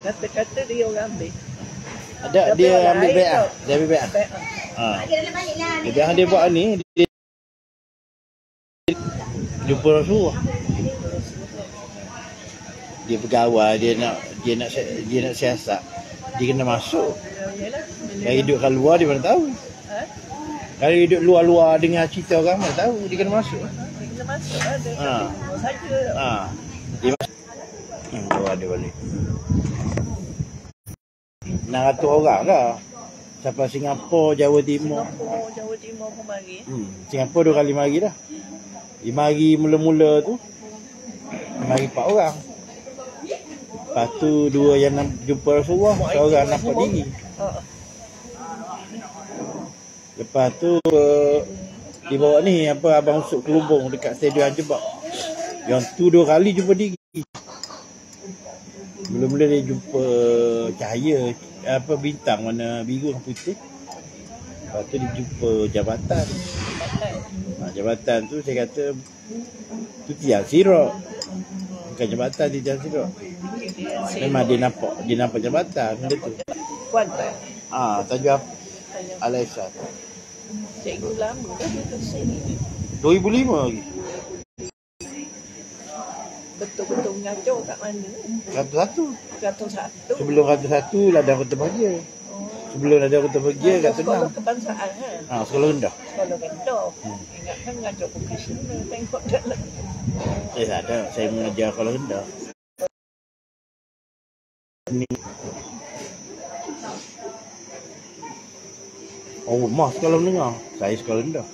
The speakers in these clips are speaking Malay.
Kata-kata dia orang ambil. Ada dia ambil beg ah. Dia ambil beg ah. Dia buat ni dia jumpa Rasulullah. Dia pegawai, dia nak siasat. Dia kena masuk. Kalau hidup kat luar dia mana tahu. Kalau hidup luar-luar dengar cerita orang mana tahu, dia kena masuk. Dia kena masuk ada. Saja. Dia masuk. Ada balik. 600 orang dah. Sampai Singapura, Jawa Timur. Jawa Timur pun mari. Singapura 2 kali mari dah. 5 hari mula-mula tu mari 4 orang. Lepas tu 2 yang jumpa Rasulullah, seorang nampak diri. Lepas tu dibawa ni apa abang Usuk Kelubung dekat stadium Jebak. Yang tu 2 kali jumpa diri. Mula-mula dia jumpa cahaya apa bintang warna biru dan putih. Lepas tu dia jumpa jabatan. Jabatan tu saya kata tu tiang sirat. Bukan jabatan di tiang sirat. Memang dia nampak jabatan dia tu. Kuantan. Tajuk Al-Ihsan. Cikgu lama dah dia ke sini. 2005 lagi. Betul-betul mengajar kat mana? 101. Sebelum 101 ladang Kota Bahagia. Sebelum ladang Kota Bahagia kat Tenang. Sekolah kebangsaan kan? Sekolah rendah. Sekolah rendah. Ingat kan mengajar profesional tengok dalam. Tak ada. Saya mengajar sekolah rendah. Ni. Rumah sekolah menengah. Saya sekolah rendah.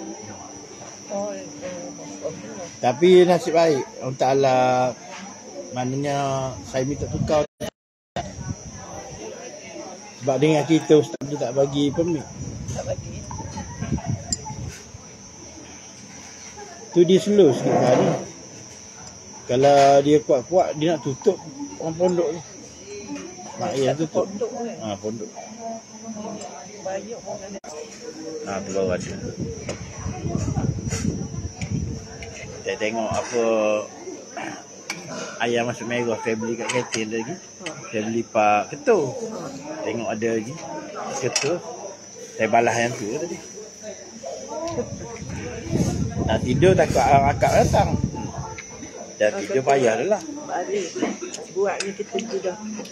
Tapi nasib baik Allah Ta'ala, maknanya saya minta tukar. Sebab dengan kita ustaz tu tak bagi permit. Tak bagi. Tu dia slow sikit kan. Kalau dia kuat-kuat dia nak tutup orang pondok tu. Mak ayah tutup. Pondok kan? Pondok. Banyak orang ada. Keluar ada. Saya tengok apa ayah masuk merah saya beli kat kantin lagi. Saya beli Pak Ketua. Tengok ada lagi Ketua. Saya balas yang tu tadi. Nak tidur takut akak datang. Dan tidur payah dah lah. Balik. Buatnya kita tidur.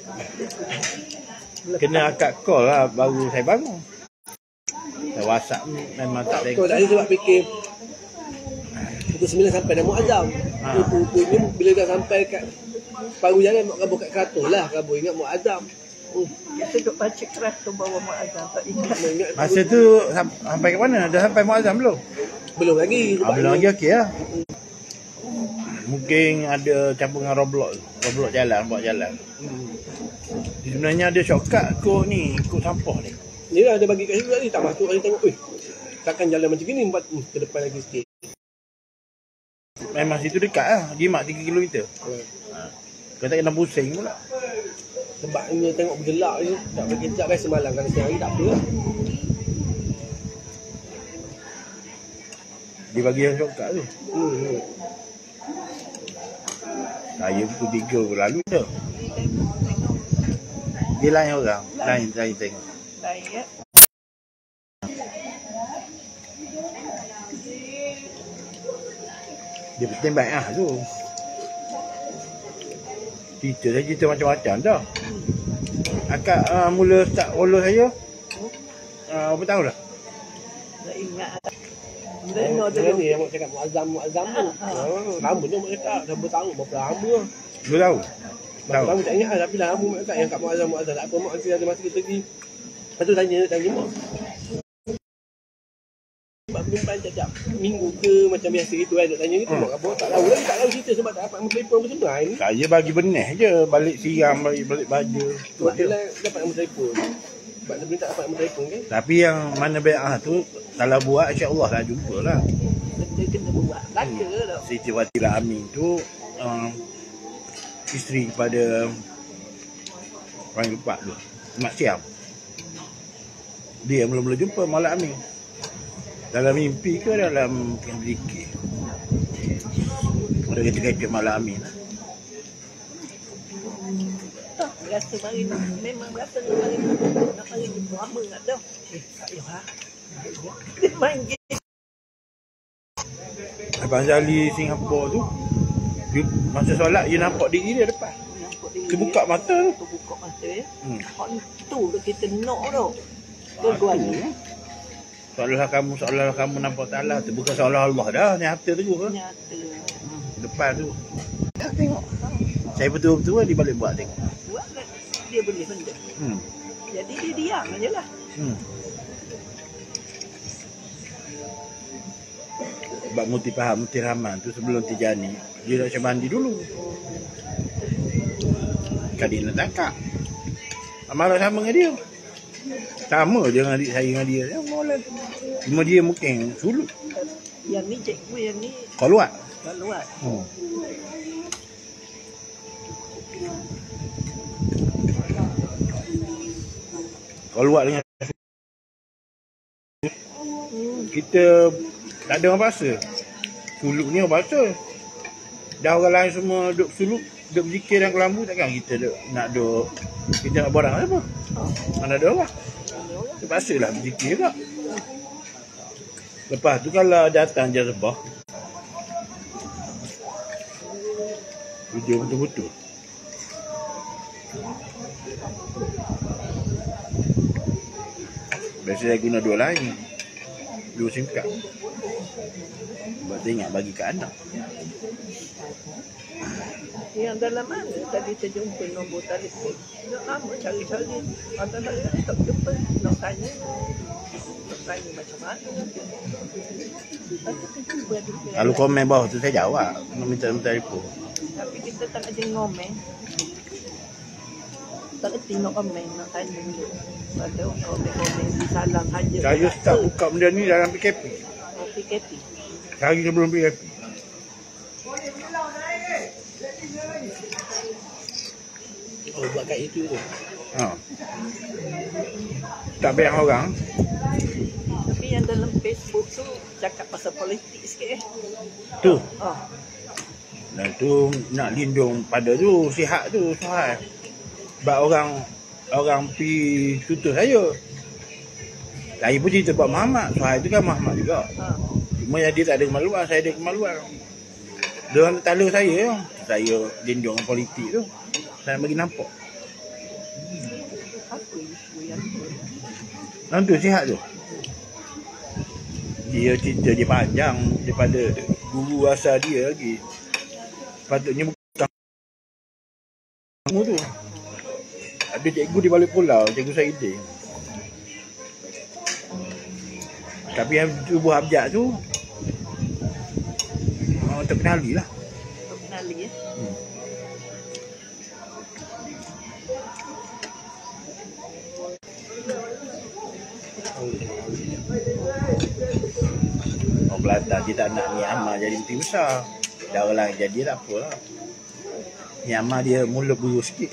Kena akak call lah baru saya bangun. Saya WhatsApp memang tak tengok. Kau tadi sebab fikir pukul 9 sampai dah muazzam. Rupanya bila dah sampai kat separuh jalan mak kabur kat Kratos lah. Kabur ingat muazzam. Kita duduk baca keras tu bawa muazzam. Tak ingat. Masa tu sampai ke mana? Dah sampai muazzam belum? Belum lagi. Belum lagi okey lah. Mungkin ada campur dengan Roblox jalan, buat jalan. Sebenarnya ada shortcut kod ni, kod sampah ni. Ni lah ada bagi kat situ tadi. Tak masuk lagi tengok. Takkan jalan macam ni ke depan lagi sikit. Memang situ dekat lah. Jimat 3 km. Kau tak kena pusing pula. Sebab ni tengok bergelak je. Tak bagi kejap kan semalam. Kalau siang hari tak apa lah. Dia bagi yang shortcut tu. Saya pukul 3 lalu tu. Dia lain orang. Lain tengok. Lain ya. Dia tembak tu. Cerita macam-macam dah. Akak mula start follow saya. Berapa tahun dah? Tak ingat. Dia ni yang mak cakap muazzam tu. Lama je mak cakap. Dah bertahun berapa lama. 2 tahun? Berapa lama tak ingat lah. Tapi lama mak cakap yang kat muazzam. Tak apa mak nanti ada masa kita pergi. Lepas tu tanya mak. Sebab penyimpan setiap minggu ke macam biasa gitu kan. Tanya gitu mak apa. Tak tahu cerita sebab tak dapat telefon apa semua ni. Saya bagi benih je. Balik siram, balik baju. Sebab dia lah dapat nombor telefon. Sebab dia tak dapat nombor telefon kan. Tapi yang mana bai'ah tu, kalau buat insya-Allah dah jumpa lah. Dia kena buat. Laka dah. Siti Watilah Amin tu isteri kepada orang keempat tu, Mak Siam. Dia mula-mula jumpa Maulana Amin. Dalam mimpi ke dalam zikir? Ada kata-kata Maulana Amin. rasa mari memang rasa mari nak mari jumpa lama tak dah. Tak payah lah. Dia main game. Abang Zali Singapura tu, dia, masa solat dia nampak diri dia depan. Nampak dia. Dia buka mata tu. Dia buka mata ya. Hmm. Hak tu kita nak tu. Tuan-tuan ni. Seolah-olah kamu nampak Ta'ala tu. Bukan seolah Allah dah. Ni harta tu ke? Nyata. Depan tu. Dah tengok. Saya betul-betul dia balik buat tengok. Buat kan dia boleh benda. Jadi dia diam aje lah. Sebab Muti faham, Muti Rahman tu sebelum Tijani, dia nak mandi dulu. Kan dia nak tangkap. Amarah sama dengan dia. Sama je dengan adik saya dengan dia. Ya, boleh. Cuma dia mungkin suluk. Yang ni cikgu, yang ni Keluar. keluar. Keluar dengan kita tak ada orang bahasa. Suluk ni orang bahasa. Dah orang lain semua duduk suluk, duduk berzikir dan kelambu, takkan kita nak duduk, kita nak borang apa? Mana ada orang. Terpaksa lah berzikir tak. Lepas tu kalau datang jazbah, dia betul-betul. Biasa saya guna dua lain. Dua SIM card. Sebab saya ingat bagi ke anak. Yang dalam mana tadi terjumpa nombor telefon. Nak lama cari-cari. Ada saya tak jumpa. Nak tanya. Nak tanya macam mana. Kalau komen bawah tu saya jawab. Nak minta telefon. Tapi kita tak ada ngomen. Tak kerti nak komen. Nak tanya dulu. Ada komen-komen di salam saja. Saya start buka benda ni dalam PKP. PKP. Hari sebelum PKP. Oh, buat kat itu tu. Tak payah orang. Tapi yang dalam Facebook tu cakap pasal politik sikit Tu. Oh. Dan tu nak lindung pada tu sihat tu Suhail. Sebab orang pi tutup saya. Saya pun cerita buat Muhammad. Suhail tu kan Muhammad juga. Cuma yang dia tak ada kemaluan, saya ada kemaluan. Dia orang tala saya. Saya lindung politik tu. Saya bagi nampak. Apa isu yang tu? Nanti sihat tu. Dia cerita dia panjang daripada guru asal dia lagi. Patutnya bukan kamu tu. Ada cikgu di balik pulau, cikgu Saidin. Tapi yang tubuh abjad tu terkenali lah. Terkenali ya? Orang Kelantan dia tak nak Ni Amal jadi menteri besar. Dah orang lain jadi tak apa lah. Ni Amal dia mula buruk sikit.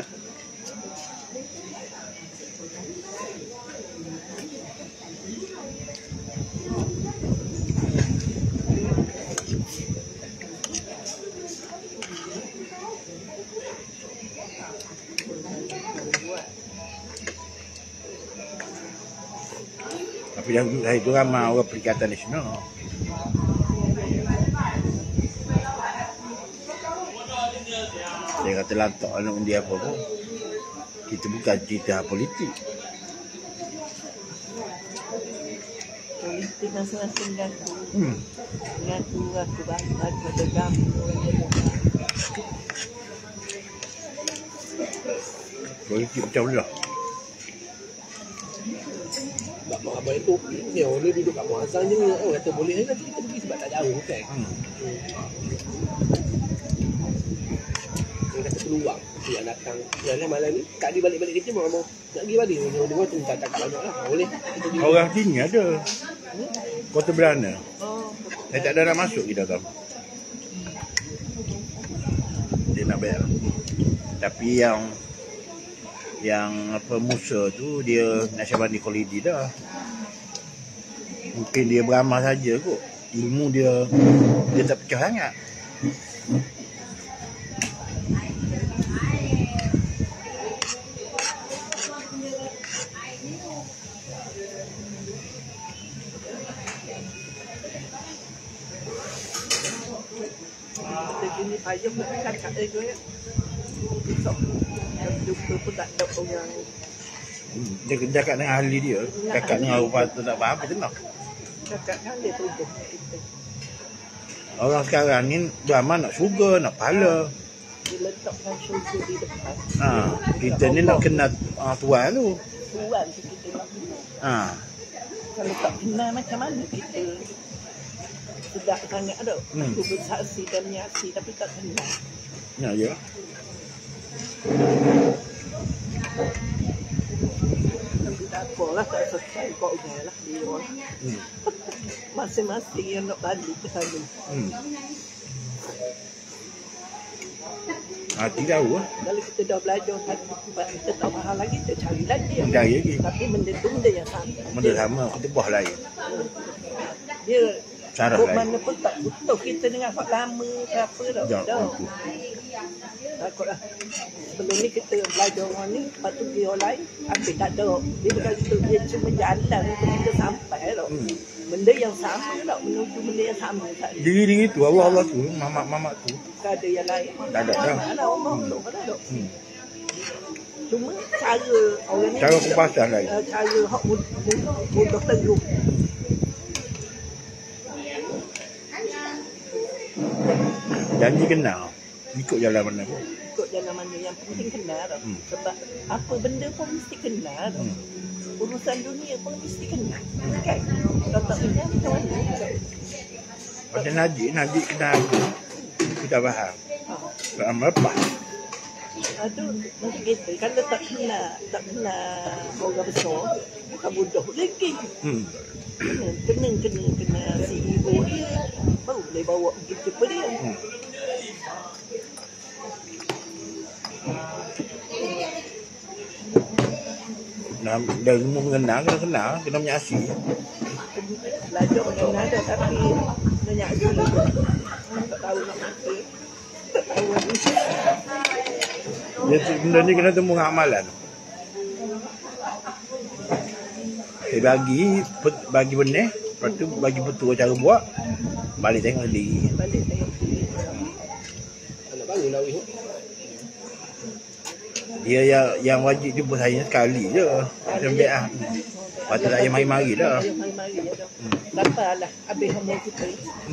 Tapi yang duduk saya tu ramai orang Perikatan Nasional. Saya kata lantak anak undi apa pun. Kita bukan cerita politik. Politik masing-masing gaku. Gaku bangsa, gaku gamu. Politik macam mana? Sebab mak abang itu ni orang duduk kat Muazzam je. Orang kata boleh nanti kita pergi sebab tak jauh kan. Orang kata peluang yang datang. Yang malam ni tak dia balik-balik kerja mau nak pergi balik. Dia tu tak banyak lah. Boleh. Orang sini ada. Kota Berana. Oh, Saya tak ada nak masuk kita tahu. Dia nak bayar. Tapi yang apa Musa tu dia Nasyabandi Khalidi dah. Mungkin dia beramal saja kot. Ilmu dia tak pecah sangat. payung nak cakap dia ya. Besok jumpa pun tak ada orang. Dia cakap dengan ahli dia. Cakap dengan rupa tu tak faham, betul tak? Cakap kan dia tuduh kita. Orang sekarang ni drama nak syurga, nak pahala. Dia letakkan syurga di depan. Kita ni nak kenal Tuhan tu. Tuhan tu kita nak kenal. Kalau tak kenal macam mana kita sedap sangat tu. Aku bersaksi dan menyaksi tapi tak kenal. Ya, ya. Tapi tak apalah, tak selesai kau lah dia orang. Masing-masing yang nak balik ke sana. Hati tahu lah. Kalau kita dah belajar satu tempat, kita tak faham lagi, kita cari lagi. Cari lagi. Tapi benda tu benda yang sama. Benda sama, kita buah lain. Dia Cara kok lain. mana pun tak butuh kita dengan hak lama ke apa dah. Jangan. Takutlah. Sebelum ni kita belajar orang ni, lepas tu dia orang lain, habis tak ada. Dia bukan gitu, dia cuma jalan untuk kita sampai tau. Benda yang sama tau, menuju benda yang sama tak ada. Diri tu, Allah tu, mamak tu. Tak ada yang lain. Tak ada dah. Ada orang tu, tak ada. Cuma cara orang ni. Cara kupasan lain. Cara hak mudah teruk. Janji kenal. Ikut jalan mana pun. Ikut jalan mana yang penting kenal tau. Sebab apa benda pun mesti kenal tau. Urusan dunia pun mesti kenal. Kan? Kalau tak kenal macam mana? Macam Najib kenal aku. Kita faham. Faham apa? Itu macam kita. Kalau tak kenal orang besar, bukan bodoh lagi. Kena CEO dia. Baru boleh bawa kita pada dia. Dah semua mengenal, kena menyaksi. Belajar mengenal dah tapi menyaksi lagi. Tak tahu nak mati. Tak tahu lagi. Benda ni kena temu dengan amalan. Bagi benih, lepas tu bagi betul cara buat, balik tengok sendiri. Balik tengok sini. Anak bangun lah weh. Dia yang wajib jumpa saya sekali je. Macam biar. Lepas tu tak payah mari-mari dah. Mari-mari dah. Dapatlah habis umur kita.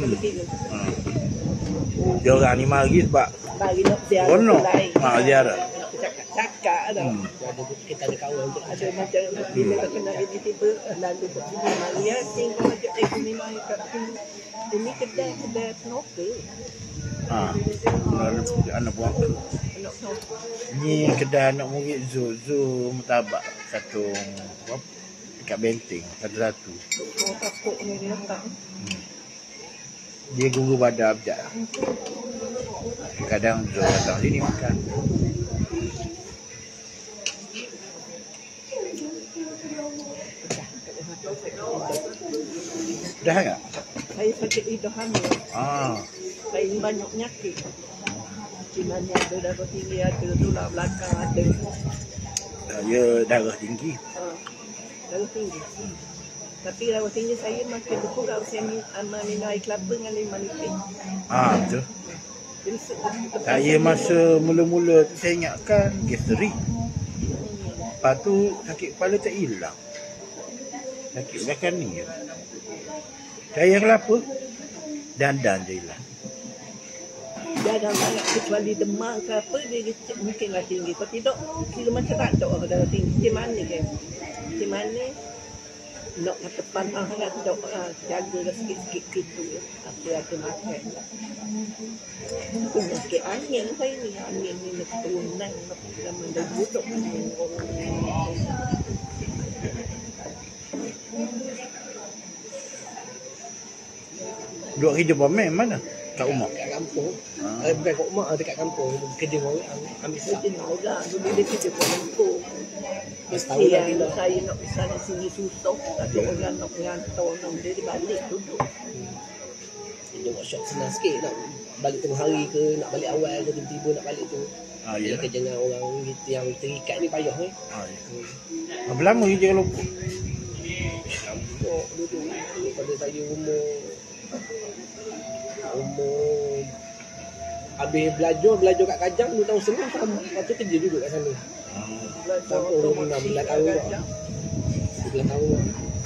Dia orang ni mari sebab Mari nak ziarah Rono. lain. Ziarah. Cakap dah. Kita ada kawan untuk Ada macam bila tak kenal ini tiba lalu buat sini mari ya tinggal ajak sini mari kat sini. Ini kedai penokal. Anak buang. Anak penokal. Ni kedai anak murid Zu Mutabak. Satu dekat Benteng. Satu-satu. Orang takut ni dia datang. Dia guru pada abjad. Kadang Zu datang sini makan. Dah tak? Saya sakit lidah hamil. Saya ni banyak penyakit. Di mana ada darah tinggi ada, tulang belakang ada. Dia darah tinggi. Darah tinggi. Tapi darah tinggi saya makin berkurang. Saya minum air kelapa dengan lemon nipis. Betul. Saya masa mula-mula tu saya ingatkan gastrik. Lepas tu sakit kepala tak hilang. Sakit belakang ni je. Saya kelapa dandan je hilang. Jangan sangat kecuali demam ke apa dia mungkinlah tinggi. Kalau tidak kira macam tak ada darah tinggi. Macam mana kan? Macam mana nak kata panah sangat tidak jaga dah sikit-sikit gitu. Apa ada makan. Penyakit angin saya ni. Angin ni nak turunan. Nak zaman dah buduk. Duduk kerja pamer mana? Kat rumah? Kat kampung. Bukan kat rumah, dekat kampung. Kerja orang ambil Kerja nak orang. Dulu dia kerja kat kampung. Setahun dah bila. Saya nak sana sini susah. Tapi orang nak mengantar orang dia balik duduk. Dia workshop senang sikit. Nak balik tengah hari ke, nak balik awal ke, tiba-tiba nak balik tu. Dia kerja dengan orang gitu yang terikat ni payah ni. Berapa lama kerja kalau Kampung dulu. Daripada saya umur Habis belajar kat Kajang 2 tahun setengah sama. Lepas tu kerja duduk kat sana. Sampai umur 16 tahun lah. 11 tahun lah.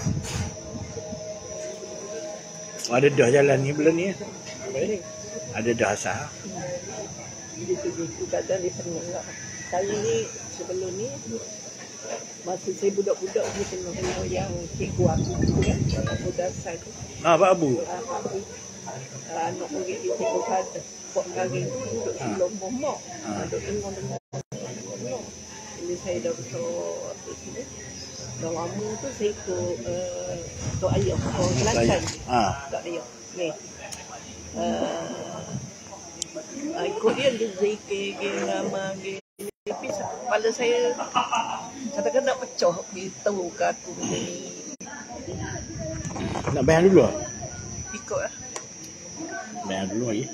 Ada dah jalan ni bulan ni. Apa ni? Ada dah asal. Gitu kadang dia pernah. Saya ni sebelum ni masa saya budak-budak ni kena yang cikgu aku tu kan, budak saya tu. Pak Abu. Aku anak murid di cikgu kata, kok kari tu duduk sebelum momok. Duduk dengar-dengar. Jadi saya dah besar apa sini. Dah lama tu saya ikut Tok Ayah, Kelantan. Tok Ayah. Ni. Ikut dia zikir, nama dia. Tapi kepala saya katakan nak pecah beritahu ke aku ni. Nak bayar dulu lah? Ikut lah. Bayar dulu lagi.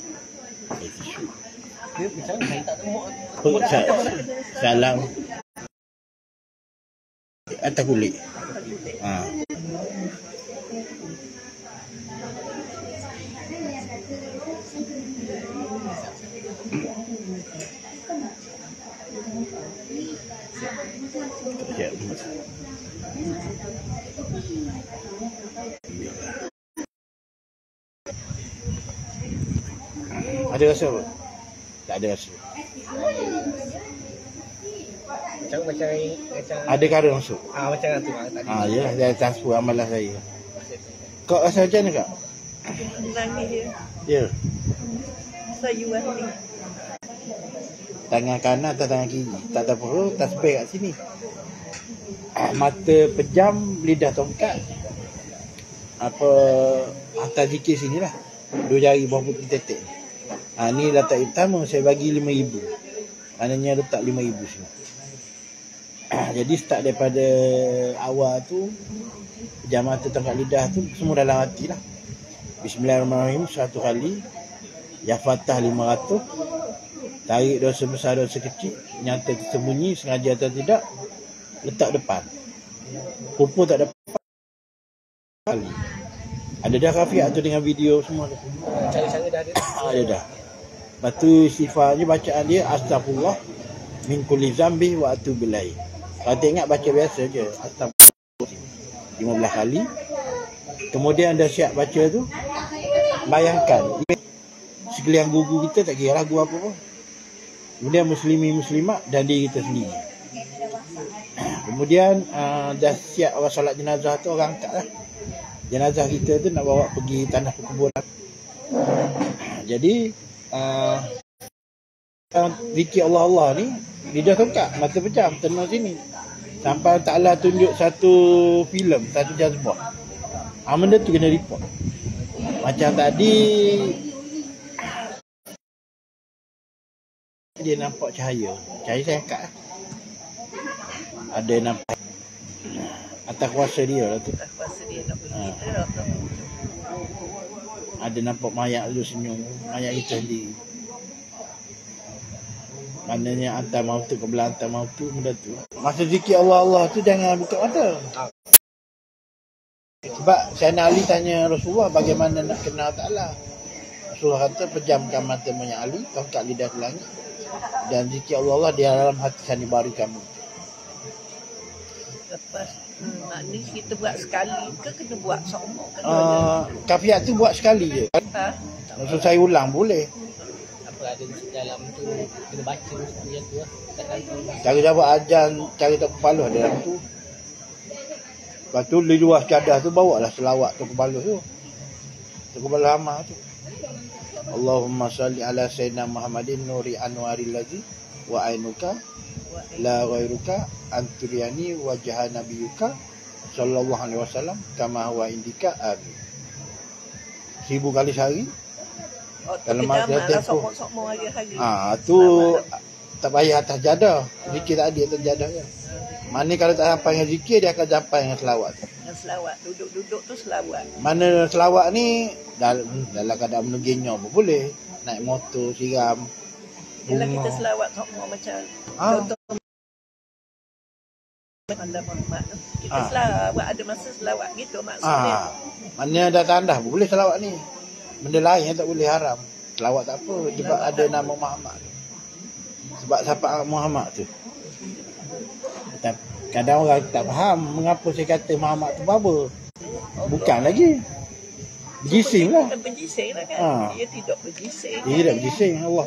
Dia macam saya tak temu. Salam. Atas kulit. Ada rasa apa? Tak ada rasa. Macam Ada kara masuk? macam tu tadi. Yalah, saya transfer amalan saya. Kau rasa macam mana kak? Nangis dia. Ya. Sayu hati. Tangan kanan atau tangan kiri. Tak ada perut, tasbih kat sini. Mata pejam, lidah tongkat. Atas zikir sini lah. 2 jari bawah putih tetek. Ni letak pertama saya bagi 5,000. Maknanya letak 5,000 sini. Jadi start daripada awal tu, pejam mata tongkat lidah tu semua dalam hati lah. Bismillahirrahmanirrahim 1 kali. Ya Fatah 500. Tarik dosa besar dosa kecil, nyata tersembunyi sengaja atau tidak, letak depan. Pupur tak dapat kali. Ada dah kafiat tu dengan video semua tu. Cara-cara dah ada. Ada dah. Lepas tu istighfarnya bacaan dia astagfirullah min kulli zambi wa atubu ilaih. Kalau tak ingat baca biasa je astagfirullah 15 kali. Kemudian dah siap baca tu, bayangkan sekalian guru kita, tak kira lagu apa pun. Kemudian muslimat dan diri kita sendiri. Kemudian dah siap awal solat jenazah tu, orang angkat lah. Jenazah kita tu nak bawa pergi tanah perkuburan. Jadi zikir Allah ni lidah tongkat, mata pejam, tenang sini. Sampai Ta'ala tunjuk satu filem, satu jazbah. Benda tu kena report. Macam tadi dia nampak cahaya saya angkat lah. Ada nampak atas kuasa dia lah tu. Tak kuasa dia nak pergi kita. Ada nampak mayat tu senyum, mayat kita sendiri. Maknanya hantar maut tu, kebelah hantar maut tu, benda tu. Masa zikir Allah tu jangan buka mata. Sebab Sayyidina Ali tanya Rasulullah bagaimana nak kenal Ta'ala. Rasulullah kata pejamkan mata banyak Ali, tongkat lidah ke langit, dan zikir Allah di dalam hati sanubari kamu. Lepas maknanya kita buat sekali ke kena buat seumur ke? Kafiat tu buat sekali je. Maksud saya ulang boleh. Apa ada dalam tu kena baca macam tu lah. Cara jawab ajan, cara tak kepala dalam tu. Lepas tu di luar cadah tu bawalah selawat tu kepala tu. Tu kepala hama tu. Allahumma salli ala sayyidina Muhammadin nuri anwaril ladzi wa ainuka la ghairuka anturiani wajah nabiyuka sallallahu alaihi wasallam kama huwa indika amin. 1000 kali sehari. Dalam masa tempoh hari-hari. Tu tak payah atas jadah. Zikir tak ada atas jadah je. Mana kalau tak sampai dengan zikir, dia akan sampai dengan selawat. Dengan selawat, duduk-duduk tu selawat. Mana selawat ni dalam keadaan menegingnya pun boleh. Naik motor, siram. Bila kita selawat semua macam contoh kita selawat, ada masa selawat gitu maksudnya. Mana dah tandah pun boleh selawat ni. Benda lain yang tak boleh haram. selawat tak apa sebab ada nama Muhammad. Sebab siapa Muhammad tu. Kadang orang tak faham mengapa saya kata Muhammad tu baba. Bukan lagi. Berjising lah. Berjising lah kan. Dia tidak berjising. Dia tidak berjising Allah.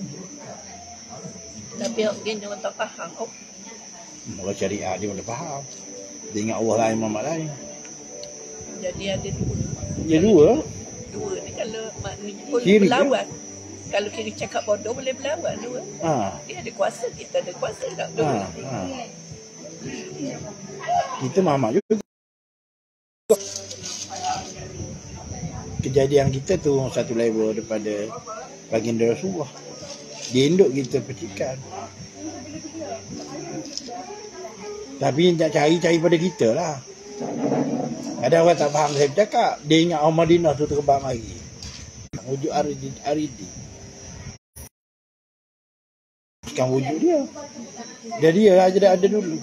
Tapi orang tak faham. Orang syariah dia mana faham. Dia ingat Allah lain, Muhammad lain. Jadi ada dua. Ya dua. Dua ni kalau maknanya boleh berlawan. Kalau kira cakap bodoh boleh berlawan dua. Dia ada kuasa, kita ada kuasa tak dua. Kita Muhammad juga. Kejadian kita tu satu level daripada baginda Rasulullah. Dia induk kita percikan. Tapi nak cari pada kita lah. Kadang orang tak faham saya bercakap. Dia ingat orang Madinah tu terbang lagi. Wujud Aridi. Bukan wujud dia. Dan dia ada dulu.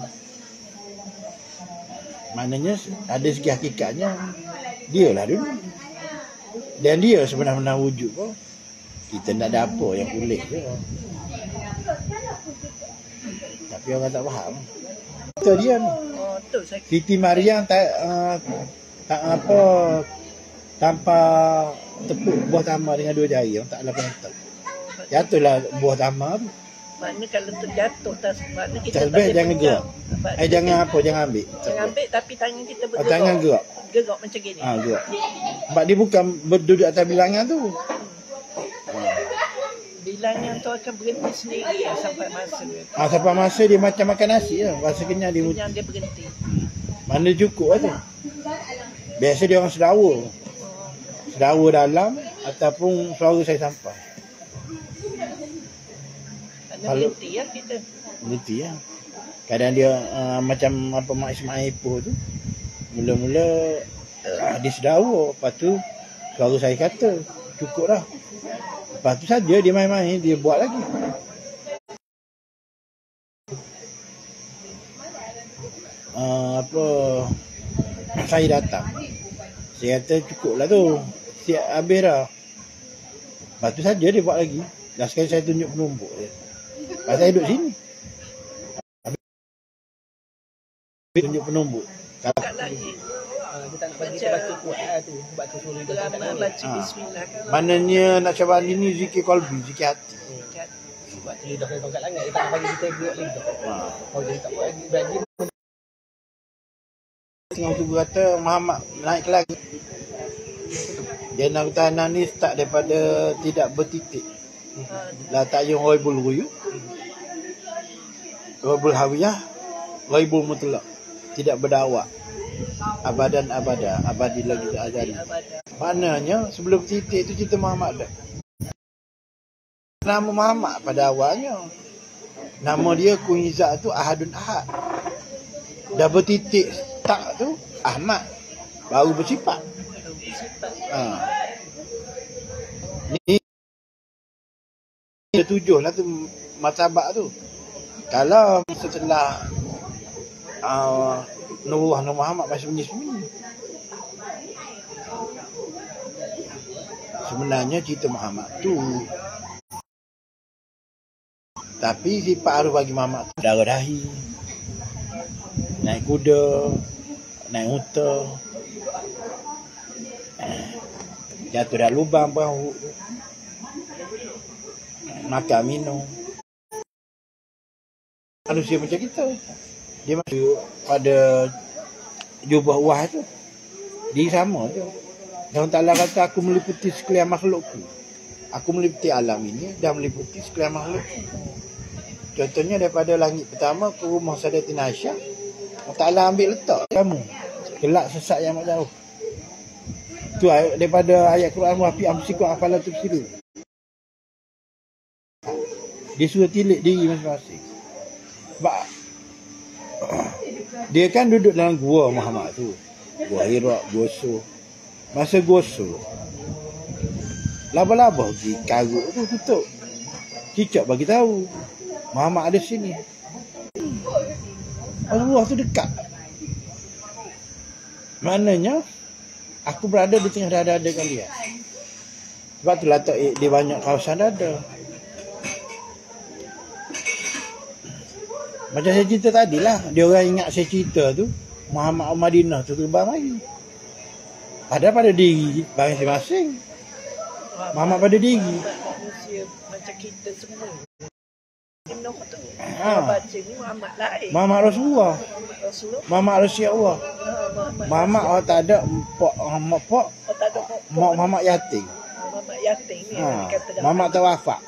Maknanya ada segi hakikatnya dia lah dulu. Dan dia sebenarnya wujud pun. Kita tak ada apa yang kulit je. Tapi orang tak faham. Itu dia ni. Siti Maryam tak apa tanpa tepuk buah tamar dengan 2 jari. Orang tak ada penonton. Jatuhlah buah tamar tu. Maknanya kalau terjatuh maknanya kita tak boleh jangan gerak. Jangan apa, jangan ambil. Jangan ambil tapi tangan kita bergerak. Tangan gerak. Gerak macam gini. Gerak. Sebab dia bukan berduduk atas bilangan tu. Bilangan tu akan berhenti sendiri sampai masa dia. Sampai masa dia macam makan nasi lah. Rasa kenyang dia berhenti. Mana cukup lah tu. Biasa dia orang sedawa. Sedawa dalam ataupun suara saya sampai. Berhenti lah kita. Berhenti lah. Kadang dia macam apa Mak Ismail Ipoh tu. Mula-mula dia sedawa. Lepas tu suara saya kata cukup lah. Lepas tu saja dia main-main. Dia buat lagi. Saya datang. Saya kata cukup lah tu. Siap habis dah. Lepas tu saja dia buat lagi. Dah sekali saya tunjuk penumbuk dia. Lepas saya duduk sini. Tunjuk penumbuk. Bukan lagi. Kita nak bagi kita baca kuat lah tu. Baca suruh dia baca bismillah. Maknanya nak cabar ni zikir qalbi, zikir hati. Sebab lidah dia tongkat langit. Dia tak nak bagi kita gerak lidah. Kalau dia tak buat bagi tengah tu kata Muhammad naik lagi. Dia nak tahanan ni start daripada tidak bertitik. La ta'yun ghaibul ghuyub. Ghaibul hawiyah, ghaibul mutlaq. Tidak berdawak. Abadan abada, abadi lagi azali. Maknanya sebelum titik tu cerita Muhammad dah. Nama Muhammad pada awalnya. Nama dia Kunizat tu Ahadun Ahad. Dah bertitik tak tu Ahmad baru bersifat. Ni tujuh lah tu martabat tu. Kalau setelah Nurullah Nur Muhammad masih sembunyi-sembunyi. Sebenarnya cerita Muhammad tu, tapi sifat harus bagi Muhammad tu darah dahi, naik kuda, naik unta, jatuh dalam lubang perahu, makan minum. Manusia macam kita. Dia masuk pada jubah wah tu. Dia sama tu. Allah Ta'ala kata aku meliputi sekalian makhlukku. Aku meliputi alam ini dan meliputi sekalian makhlukku. Contohnya daripada langit pertama ke rumah Sayyidatina Aisyah, Allah Ta'ala ambil letak kamu. Kelak sesat yang amat jauh. Tu daripada ayat Quran wa fi amsikum afala tubsirun. Dia suruh tilik diri masing-masing. Sebab dia kan duduk dalam gua Muhammad tu. Gua Hira, gua Sur. Masa gua Sur, laba-laba pergi karut tu tutup. Cicak bagi tahu Muhammad ada sini. Allah tu dekat. Maknanya aku berada di tengah dada kalian. Sebab tu lah di banyak kawasan ada. Macam saya cerita tadi lah, dia orang ingat saya cerita tu Muhammad Madinah tu terbang lagi. Padahal pada diri masing-masing. Muhammad pada diri. Manusia macam kita semua. Nuh tu. Baca ni Muhammad lain. Muhammad Rasulullah. Muhammad Rasulullah. Muhammad orang tak ada pok. Tak ada pok. Muhammad yatim. Muhammad yatim ni dikatakan. Muhammad tawafak.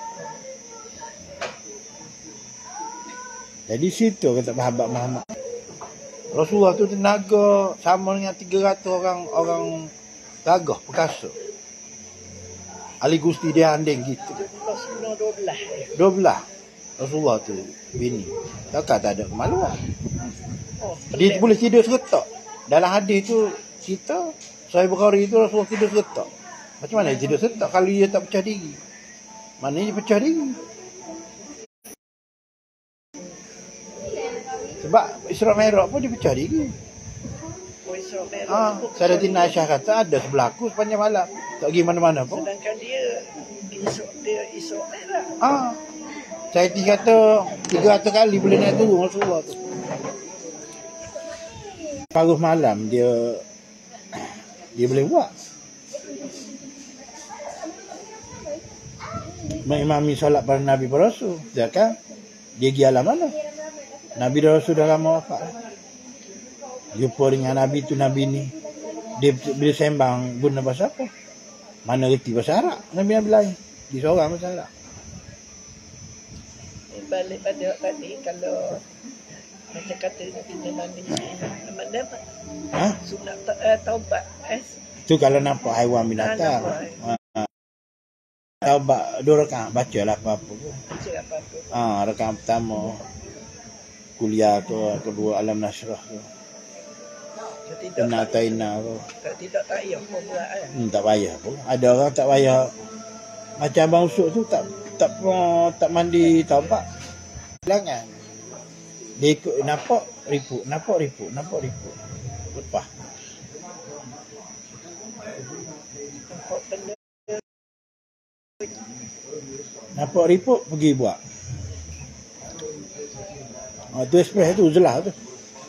Jadi situ kata sahabat Muhammad. Rasulullah tu tenaga sama dengan 300 orang gagah perkasa. Ali Gusti dia anding gitu. 12. Rasulullah tu bini. Takkan tak ada kemaluan. Dia boleh tidur seretak. Dalam hadis tu cerita Sahih Bukhari tu Rasulullah tidur seretak. Macam mana dia tidur seretak kalau dia tak pecah diri? Maknanya dia pecah diri. Sebab Isra Mi'raj pun dia pecah diri. Sayyidatina Aisyah kata ada sebelah aku sepanjang malam. Tak pergi mana-mana pun. Sedangkan dia Isra Mi'raj. Saya kata 300 kali boleh naik turun Rasulullah tu. Paruh malam dia boleh buat. Mengimami solat para Nabi para Rasul. Dia kan dia pergi alam mana? Nabi dan Rasul dah lama wafat. Jumpa dengan Nabi tu, Nabi ni. Dia bila sembang guna bahasa apa? Mana reti bahasa Arab. Nabi lain. Dia seorang bahasa Arab. Balik pada tadi, kalau macam kata kita mandi mana sunat taubat. Tu kalau nampak haiwan binatang. Taubat 2 rakaat, bacalah apa-apa pun. Rakaat pertama kuliah tu, kedua alam nasrah tu. Nak taina tu. Tidak payah pun buat kan. Tak payah pun. Ada orang tak payah. Macam abang Usuk tu tak mandi taubat. Langan. Dia ikut nampak riput. Lepas. Nampak riput pergi buat. Tu express tu jelas tu.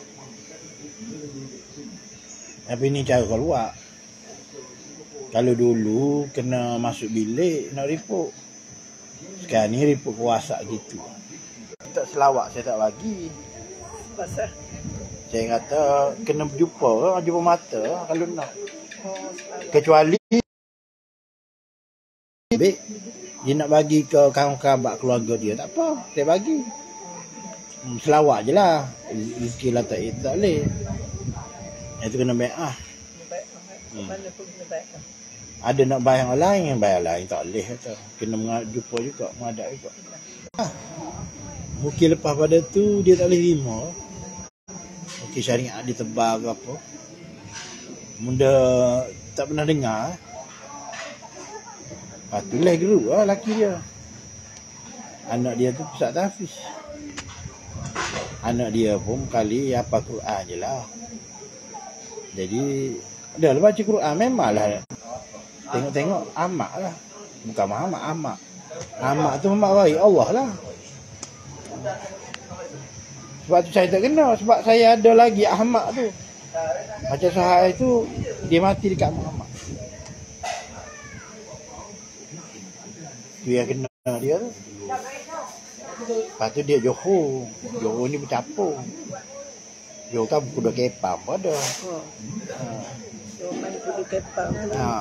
Tapi ni cara keluar. Kalau dulu kena masuk bilik nak riput. Sekarang ni riput puasa gitu. Tak selawat saya tak bagi. Pasal saya kata kena jumpa mata kalau nak. Kecuali dia nak bagi ke kawan-kawan keluarga dia, tak apa, saya bagi. Selawat je lah. Rezeki lah tak boleh. Itu kena bai'ah. Mana pun kena bai'ah. Ada nak bayar orang lain, bayar lain tak boleh kata. Kena jumpa juga, menghadap juga. Mungkin lepas pada tu dia tak boleh terima. Mungkin syariat dia tebal ke apa. Benda tak pernah dengar. Lepas tu lah geruk lah laki dia. Anak dia tu pusat tahfiz. Anak dia pun kali apa Quran je lah. Jadi dah lah baca Quran memanglah. Tengok-tengok amak lah. Bukan Muhammad, amak. Amak tu Muhammad baik Allah lah. Sebab tu saya tak kenal. Sebab saya ada lagi Ahmad tu. Macam Sahai tu dia mati dekat Muhammad. Tu yang kenal dia tu. Lepas tu dia Johor. Johor ni bercampur. Johor kan kuda kepam pun ada. Johor main kuda kepam.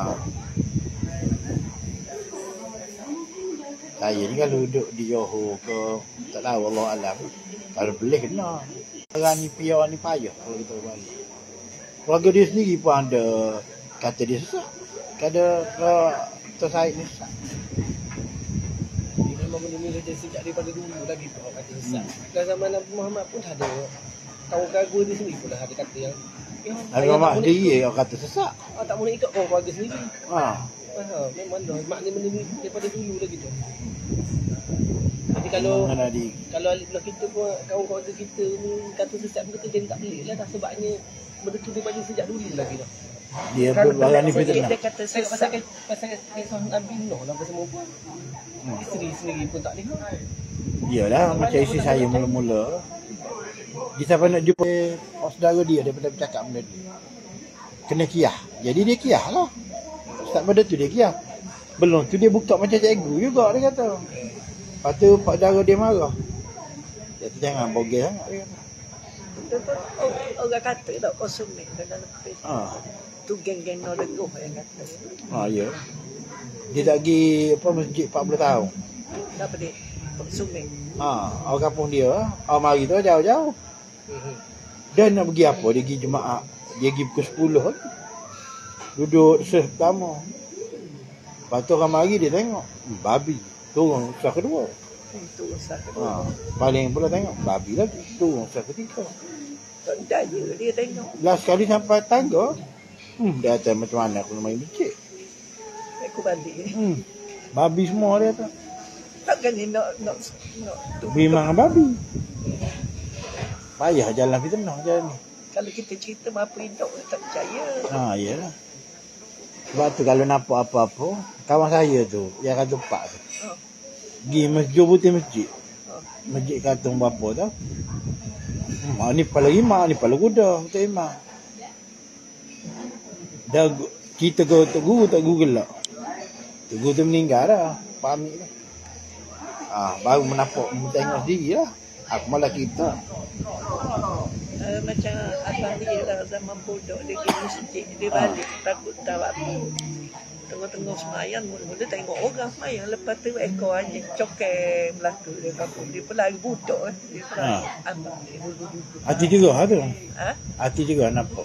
Saya ni kalau duduk di Johor ke, tak tahu Allah Alam. Kalau boleh kena. Orang ni piyah ni payah kalau kita balik. Keluarga dia sendiri pun ada kata dia sesak. Kata tersaik ni sesak. Memang benda ni dah sejak daripada dulu lagi tu orang kata sesak. Dan zaman Nabi Muhammad pun ada kawan-kawan dia sendiri pun ada kata yang Nabi Muhammad sendiri orang kata sesak. Tak boleh ikut keluarga sendiri. Memang dah maknanya benda ni daripada dulu lagi tu. Jadi kalau ahli belah kita pun kawan-kawan kita ni kata sesat pun kita jadi tak boleh lah dah sebabnya benda tu daripada sejak dulu lagi dah. Dia Kalau barang ni sikit fitnah. dia kata sesak. Pasal kisah Nabi Nuh lah pasal perempuan. Isteri sendiri pun tak boleh. Iyalah, macam isteri saya mula-mula. Kita pernah nak jumpa saudara dia daripada bercakap benda ni. Kena kiyah. Jadi dia kiyah lah. Start pada tu dia kiyah. Belum tu dia buka macam cikgu juga dia kata. Lepas tu pak saudara dia marah. Dia kata jangan bogel sangat dia kata. Betul orang kata tak kosong ni dalam lebih. Tu geng-geng no legoh yang kata. Ya. Dia tak pergi masjid 40 tahun. Apa dia? Kosong ni. Orang kampung dia, orang mari tu jauh-jauh. Dan nak pergi apa? Dia pergi jemaah. Dia pergi pukul 10 tu. Duduk pertama. Lepas tu orang mari dia tengok. Babi. Turun usaha kedua. Itu usaha kedua. Paling pula tengok. Babi lagi. Turun usaha ketiga. Tak daya dia tengok. Last kali sampai tangga. Dia kata macam mana aku nak main becik. Aku balik. Babi semua dia kata. Takkan ni nak Memang babi. Payah jalan fitnah jalan ni. kalau kita cerita apa hidup tak percaya. Iyalah. Sebab tu kalau nampak apa-apa, kawan saya tu, yang kata pak tu. Pergi masjid putih masjid. Masjid katung berapa tau. Ni kepala rimau, ni kepala kuda, tak rimau. Dah kita ke Tok Guru, Tok Guru gelak. Tok Guru tu meninggal dah, Pak Amik tu. Baru menampak, tengok sendiri lah. Aku malah kita. Macam abang dia lah zaman bodoh dia pergi masjid, dia balik takut tahu apa. Tengah-tengah semayang, mula-mula tengok orang semayang. Lepas tu ekor anjing cokel belakang dia kampung. Dia pun lari budak. Dia pun lari abang dia duduk-duduk. Hati juga tu. Ha? Hati juga nampak.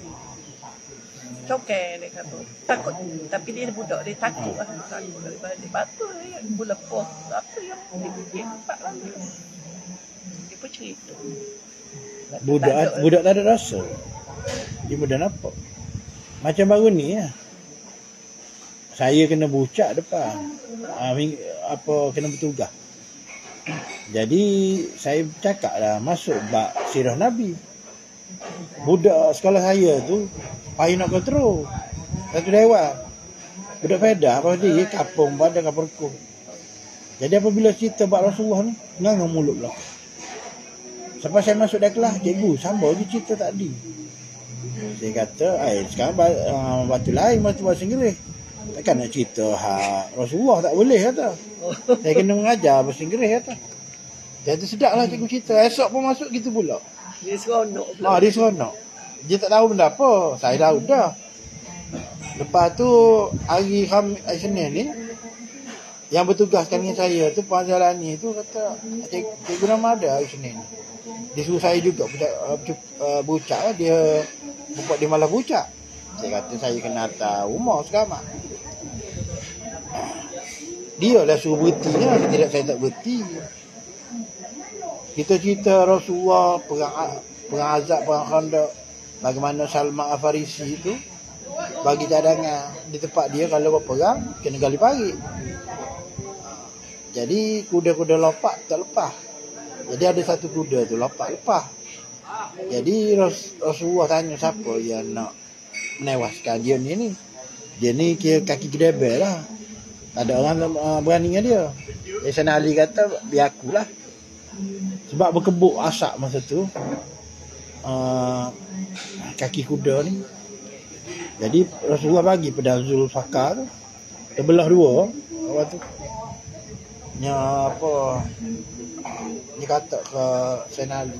Cokel dia kampung. Takut. Tapi dia budak, dia takut lah. Takut dari balik. Apa yang bulan pos. Apa yang dia nampak lah. Dia pun cerita. Budak tak ada rasa. Dia mudah nampak. Macam baru ni lah. Saya kena bucak depan. Kena bertugas. Jadi saya cakap lah masuk bab sirah Nabi. Budak sekolah saya tu payah nak kontrol. Satu dewan. Budak pedah apa dia kapung badan kapur ku. Jadi apabila cerita bab Rasulullah ni ngangong mulut lah. Sampai saya masuk dah kelas, cikgu sambung je cerita tadi. Saya kata, sekarang batu lain bahasa Inggeris. Takkan nak cerita Rasulullah tak boleh kata. Saya kena mengajar bahasa Inggeris kata. Jadi sedap lah cikgu cerita. Esok pun masuk gitu pula. Dia seronok pula. Dia seronok. Dia tak tahu benda apa. Saya tahu dah. Lepas tu hari Senin ni, yang bertugaskan dengan saya tu Puan Zalani tu kata, cikgu nama ada hari Senin ni. Dia suruh saya juga bucak lah. Dia buat dia malah bucak. Saya kata saya kena hantar rumah sekarang. Dia lah suruh berhenti lah. Tidak saya tak berhenti. Kita cerita Rasulullah, perang Azab, perang Khandaq. Bagaimana Salman Al-Farisi tu bagi cadangan di tempat dia kalau buat perang kena gali parit. Jadi kuda-kuda lompat tak lepas. Jadi ada satu kuda tu lompat lepas. Jadi Rasulullah tanya siapa yang nak menewaskan dia ni. Dia ni kira kaki kedebel lah. Tak ada orang berani dengan dia. Sayyidina Ali kata biar akulah. Sebab berkebuk asap masa tu. Kaki kuda ni. Jadi Rasulullah bagi pedang Zulfaqar tu. Dia belah dua. Waktu tu. Dia kata ke Sayyidina Ali.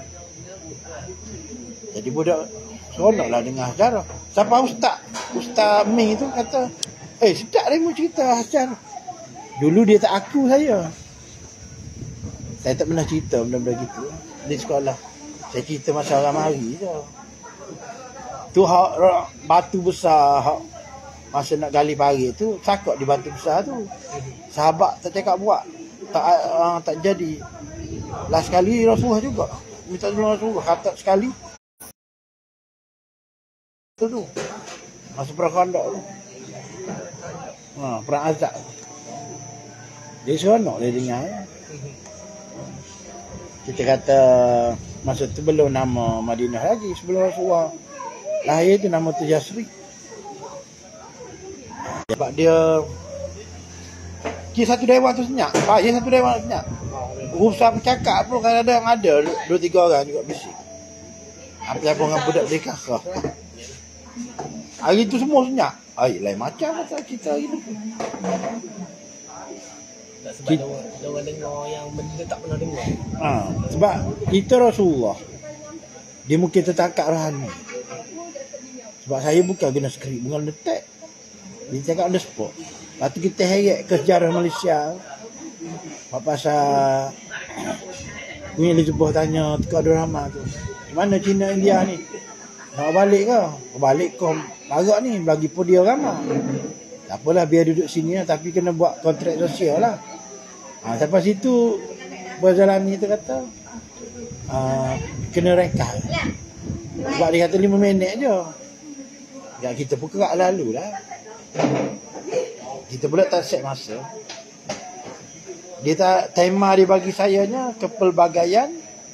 Jadi budak seronok lah dengar sejarah. Sampai Ustaz Ming tu kata, sedap dia mau cerita sejarah. Dulu dia tak aku saya. Saya tak pernah cerita benda-benda gitu di sekolah. Saya cerita masa orang mari je. Tu batu besar masa nak gali parit tu sakok di batu besar tu. Sahabat tak cakap buat. Tak jadi. Last sekali Rasulullah juga minta tolong Rasulullah kata sekali tu masa perang Khandaq tu. Perang Azab. Dia seronok dia dengar. Kita kata masa tu belum nama Madinah lagi, sebelum Rasulullah lahir tu nama tu Yasrib. Sebab dia satu dewan tu senyap. Satu dewan senyap. Urusan bercakap pun kadang-kadang ada 2-3 orang juga bising. Apa dengan budak mereka kah? Hari tu semua senyap. Lain macam pasal kita hari tu. Sebab dia orang dengar yang benda tak pernah dengar. Sebab kita Rasulullah, dia mungkin tertangkap rohani. Sebab saya bukan guna skrip, bukan letak. Dia cakap on the spot. Lepas tu kita heret ke sejarah Malaysia. Pasal Queen Elizabeth tanya Tengku Abdul Rahman tu, mana Cina India ni? Nak balik ke? Balik kau barak ni, bagi pun dia ramah. Tak apalah, biar duduk sini lah, tapi kena buat kontrak sosial lah. Sampai situ berjalan ni kita kata kena rekal. Sebab dia kata 5 minit je. Ya, kita pun kerak lalu lah. Kita pula tak set masa. Dia tak, tema dia bagi sayanya kepelbagaian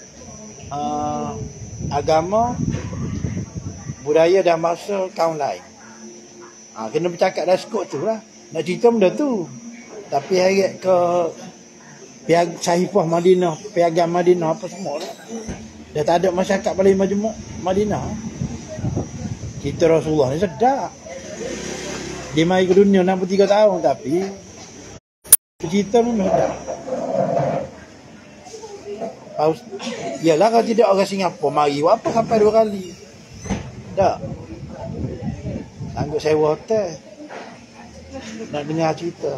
agama, budaya dan bahasa kaum lain. Kena bercakap dah skop tu lah. Nak cerita benda tu. Tapi heret ke Sahifah Madinah, Piagam Madinah apa semua lah. Dah tak ada masyarakat paling majmuk Madinah. Kita Rasulullah ni sedap. Dia mari ke dunia 63 tahun tapi cerita pun sedap. Yalah kalau tidak orang Singapura mari buat apa sampai 2 kali. Tak. Sanggup sewa hotel. Nak dengar cerita.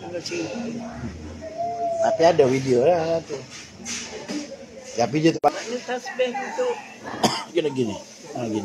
Tapi ada video lah tu. Tapi dia tempat Maknanya tasbih tu kena gini. Gini.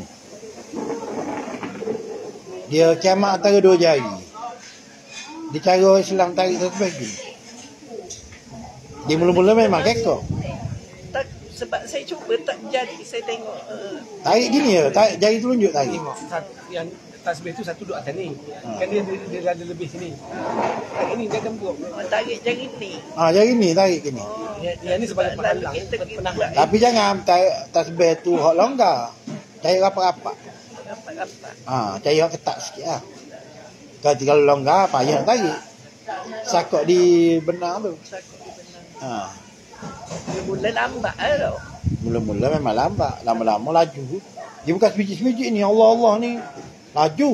Dia kiamat antara 2 jari. Dia cara Islam tarik tasbih gini. Dia mula-mula memang kekok. tak, sebab saya cuba tak jadi, saya tengok Tarik gini ya, tarik jari telunjuk tarik. Tengok yang tasbih tu satu duduk atas ni. Kan dia ada lebih sini. Tarik ni dia gembok. tarik jari ni. Jari ni tarik gini. Yang ni sebagai penghalang. Penahlah. Tapi jangan tarik tasbih tu hok longgar. Tarik rapat-rapat. Rapat-rapat. Cari yang ketat sikit lah. Kalau longgar payah tarik. Sakok di benar tu. Sakut di benar. Ha. Mula lambat tau. Mula-mula memang lambat, lama-lama laju. Dia bukan sebiji-sebiji ni, Allah ni laju.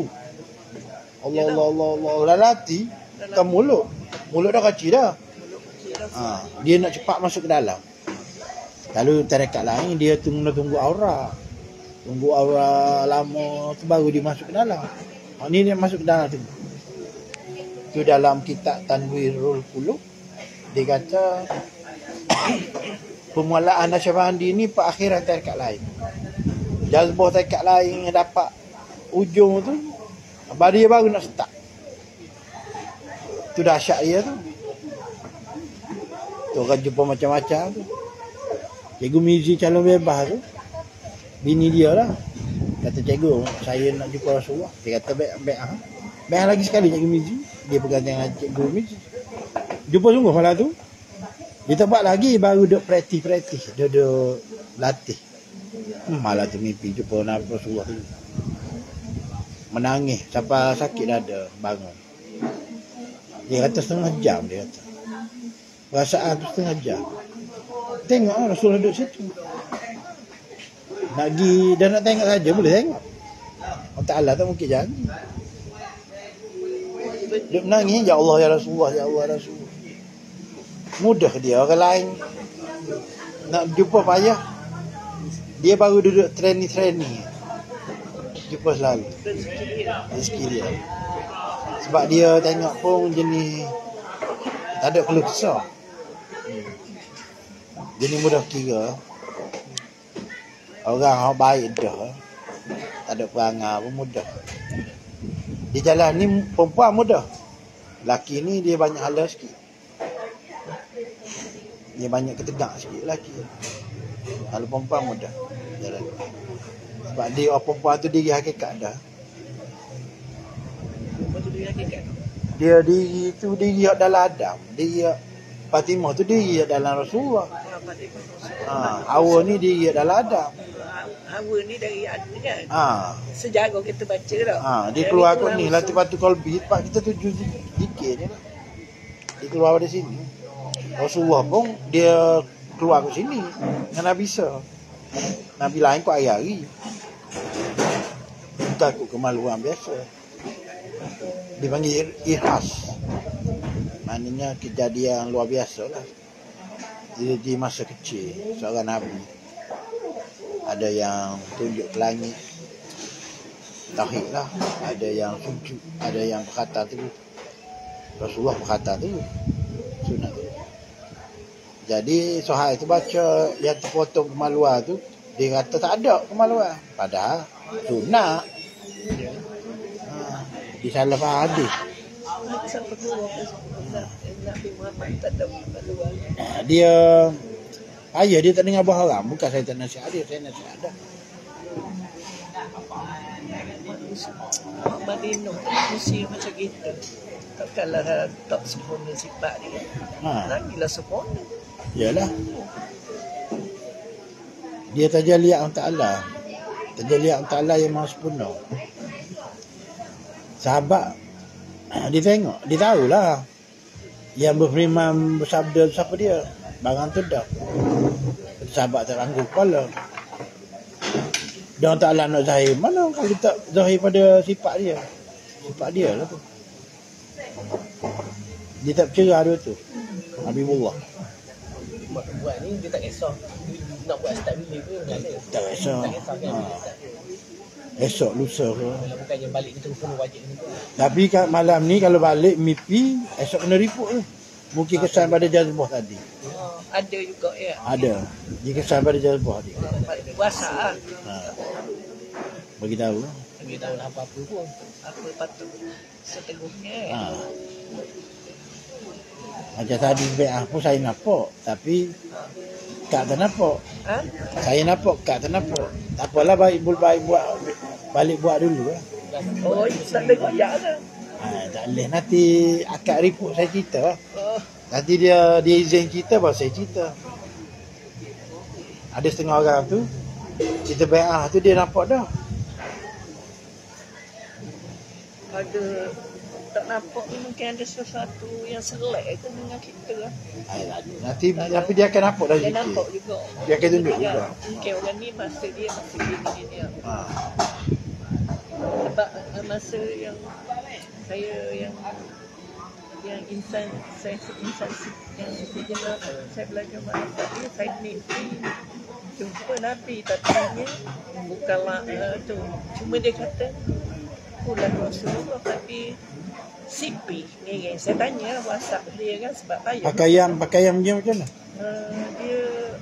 Allah dah latih ke mulut. Mulut dah kecil dah. Dia nak cepat masuk ke dalam. Lalu tarekat lain dia tunggu aura. Tunggu aura lama tu baru dia masuk ke dalam. Ni dia masuk ke dalam tu. Tu dalam kitab Tanwirul Qulub dia kata permulaan Nasyabandi ni perakhiran tarekat lain. Jazbah tarekat lain yang dapat ujung tu dia baru nak start. Tu dahsyat dia tu. Tu orang jumpa macam-macam tu. Cikgu Mizi calon bebas tu, bini dia lah. Kata cikgu, saya nak jumpa Rasulullah. Dia kata baik lagi sekali Cikgu Mizi. Dia pegang dengan Cikgu Mizi. Jumpa sungguh malam tu. Dia tempat lagi baru duk praktis. Dia duk latih. Malah tu mimpi jumpa Nabi Rasulullah tu. Menangis sampai sakit dada bangun. Dia kata setengah jam dia kata. Perasaan tu setengah jam. Tengok Rasulullah duduk situ. Nak pergi dan nak tengok saja boleh tengok. Allah Ta'ala tak mungkin jangan. Dia menangis, ya Allah ya Rasulullah, ya Allah ya Rasulullah. Mudah dia, orang lain nak jumpa payah. Dia baru duduk training. Jumpa selalu. Rezeki dia. Sebab dia tengok pun jenis tak ada keluh kesah. Jenis mudah kira. Orang baik dah. Tak ada perangai pun mudah. Di jalan ni perempuan mudah. Laki ni dia banyak hala sikit. Dia banyak ketegak sikit lelaki. Kalau perempuan mudah jalan. Sebab dia perempuan tu diri hakikat dah. Dia diri tu diri dalam Adam. Diri Fatimah tu diri dalam Rasulullah. Hawa ni diri dalam Adam. hawa ni dari ada kan. Sejarah kita baca dah. Dia keluar kot ni lah Batu Kolbi. Pak kita 7 dikit je lah. Dia keluar dari sini. Rasulullah pun dia keluar ke sini dengan Nabi Isa. Nabi lain kot hari-hari. Bukan kot kemaluan biasa. Dipanggil ihas. Maknanya kejadian luar biasa lah. Di masa kecil seorang Nabi, ada yang tunjuk ke langit tauhid lah, ada yang sujud, ada yang berkata tu Rasulullah berkata tu sunat tu. Jadi Sohail tu baca yang terpotong kemaluan tu, dia kata tak ada kemaluan, padahal sunat. Disalah faham hadis. Dia ayah dia tak dengar baharam. Bukan saya tak nasihat dia, saya nasihat dah. Madinah mesti macam gitu. Takkanlah tak sempurna sifat dia. Lagilah sempurna. Yalah. Dia tajalli Allah Ta'ala. Tajalli Allah Ta'ala yang maha sempurna. Sahabat dia tengok, dia tahulah yang berfirman bersabda siapa dia, barang tu dah. Sahabat teranggup kepala. Dia Ta'ala nak zahir, mana kalau tak zahir pada sifat dia. Sifat dia lah tu. Dia tak bercerah dia tu. Habibullah. Buat ni dia tak kisah. Nak buat start bila ke tak kisah. Tak kisah kan. Esok lusa ke. Kalau bukannya balik terus pun wajib ni. Tapi kat malam ni kalau balik mimpi, esok kena report tu. Mungkin kesan pada jazbah tadi. Ada juga ya. Ada. Dia kesan pada jazbah tadi. Puasa lah. Bagi tahu. Bagi tahu lah apa-apa pun. Apa patut seteguhnya. Macam tadi beah pun saya nampak, tapi Kak tak nampak. Saya nampak, Kak tak nampak. Tak apalah, baik balik buat dulu lah. Oh, tak ada koyak ke? Tak boleh, nanti akak report saya cerita lah. Nanti dia izin cerita, baru saya cerita. Ada setengah orang tu, cerita beah tu dia nampak dah. Ada tak nampak ni mungkin ada sesuatu yang selek ke dengan kita lah. Nanti tapi dia akan nampak dah. Dia nampak juga. Dia akan tunjuk juga. Mungkin orang ni masa dia masih gini-gini. Sebab masa yang saya yang insan saya yang sejenak saya belajar bahasa dia, saya mimpi jumpa Nabi, tapi bukanlah tu. Cuma dia kata pulang Rasulullah, tapi sipi ni saya tanya WhatsApp dia kan, sebab pakaian dia macam mana? Dia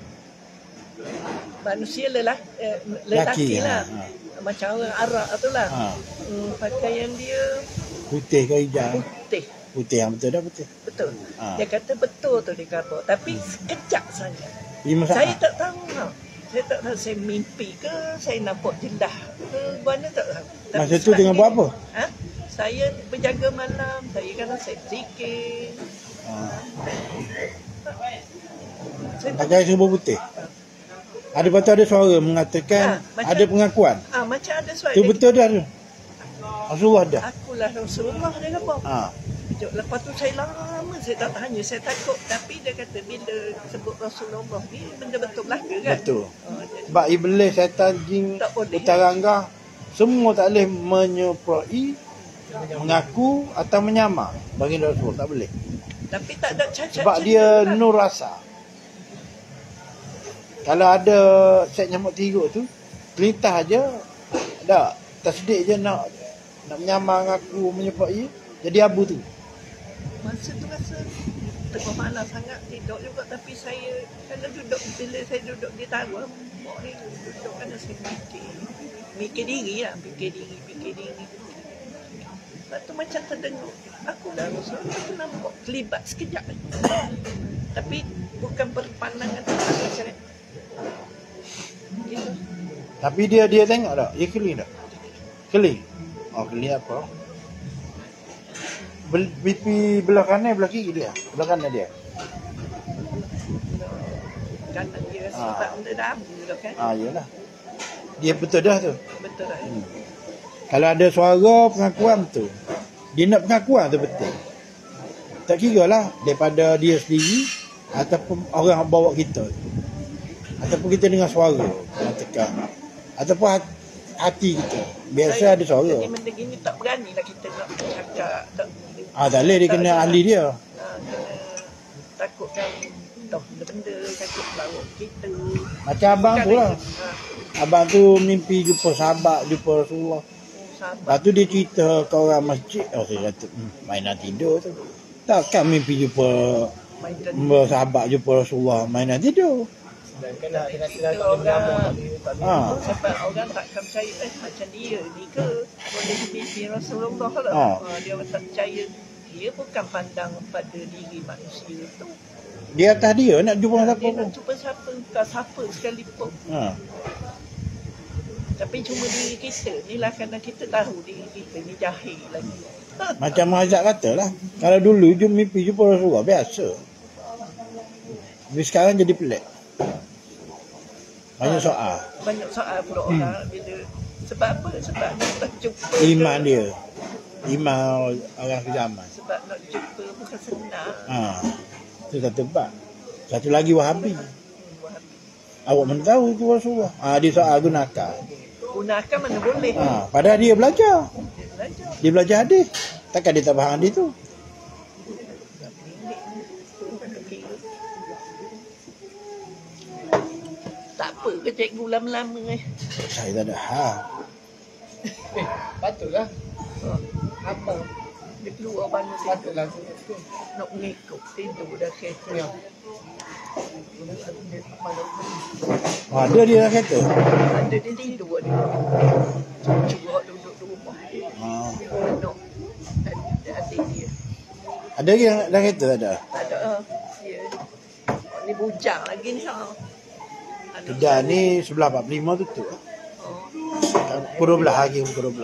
manusia lelaki lah. Macam orang Arab tu lah. Pakaian dia putih ke hijau? Putih yang betul dah putih. Betul. Dia kata betul tu dia kata, tapi sekejap saja. Saya tak tahu lah. Saya tak tahu saya mimpi ke, saya nampak jendah ke, mana tak tahu. Masa tu dengan buat apa? Saya berjaga malam, saya kata saya zikir. Pakai serba putih. Ada patut ada suara mengatakan ada pengakuan. Macam ada suara. Tu betul dah tu. Rasulullah dah. Akulah Rasulullah dia kata. Lepas tu saya lama saya tak tanya, saya takut, tapi dia kata bila sebut Rasulullah ni benda betul belaka kan. Betul. Sebab iblis, syaitan, jin, utarangga semua tak boleh menyeprai, mengaku atau menyamar bagi Rasul, tak boleh. Tapi tak ada cacat. Sebab dia nur rasa. Kalau ada set nyamuk tiga tu, perintah aja dah tasdik je nak menyamar, mengaku, menyepai, jadi abu tu. Masa tu rasa tengah malam sangat tidur juga, tapi saya kena duduk, bila saya duduk di tangga mak ni duduk, kena saya mikir diri lah, fikir diri. Lepas tu macam terdengar, aku dah rasa aku nampak kelibat sekejap. Tapi bukan berpandangan macam ni. Gitu. Tapi dia tengok tak? Dia keling tak? Keling? Oh, keling apa? Pipi belah kanan, belah kiri dia? Belah kanan dia? Kanan dia sebab dia dah abu kan? Yelah. Dia betul dah tu. Betul lah. Kalau ada suara pengakuan tu, dia nak pengakuan tu betul. Tak kira lah daripada dia sendiri ataupun orang yang bawa kita, ataupun kita dengar suara yang tekan, ataupun hati kita. Biasa ada suara. Jadi benda gini tak berani lah kita nak cakap. Tak boleh, dia kena ahli dia. Kena takutkan benda takut lawan kita. Macam abang tu lah. Abang tu mimpi jumpa sahabat, jumpa Rasulullah. Lepas tu dia cerita ke orang masjid. Saya kata mainan tidur tu. Takkan mimpi jumpa sahabat, jumpa Rasulullah, mainan tidur. Sebab orang takkan percaya macam dia ni ke boleh mimpi Rasulullah lah. Dia tak percaya. Dia bukan pandang pada diri manusia tu. Dia atas dia nak jumpa siapa pun. Dia nak jumpa siapa, tak siapa sekalipun. Tapi cuma diri kita ni lah, kerana kita tahu diri kita ni jahil lagi. Macam Mazhab kata lah, kalau dulu mimpi jumpa Rasulullah biasa. Tapi sekarang jadi pelik. Banyak soal. Banyak soal pula orang bila. Sebab apa? Sebab nak jumpa. Iman dia. Iman orang zaman. Sebab nak jumpa bukan senang. Itu satu bab. Satu lagi Wahabi. Awak mana tahu itu Rasulullah. Dia soal gunakan. Gunakan mana boleh. Padahal dia belajar. Dia belajar hadis. Takkan dia tak faham hadis tu. Tak apa ke cikgu lama-lama Saya tak ada hal. Patutlah. Apa? Dia keluar bana Patutlah. nak mengikut tidur dah kereta. Ada dia dah kata. Ada dia tidur dia. Cuba duduk di rumah. Anak adik dia. Ada lagi yang dah kata tak ada? Tak ada. Dia ni bujang lagi ni. Kedai ni sebelah 45 tutup. Pukul 12 lagi, pukul 12.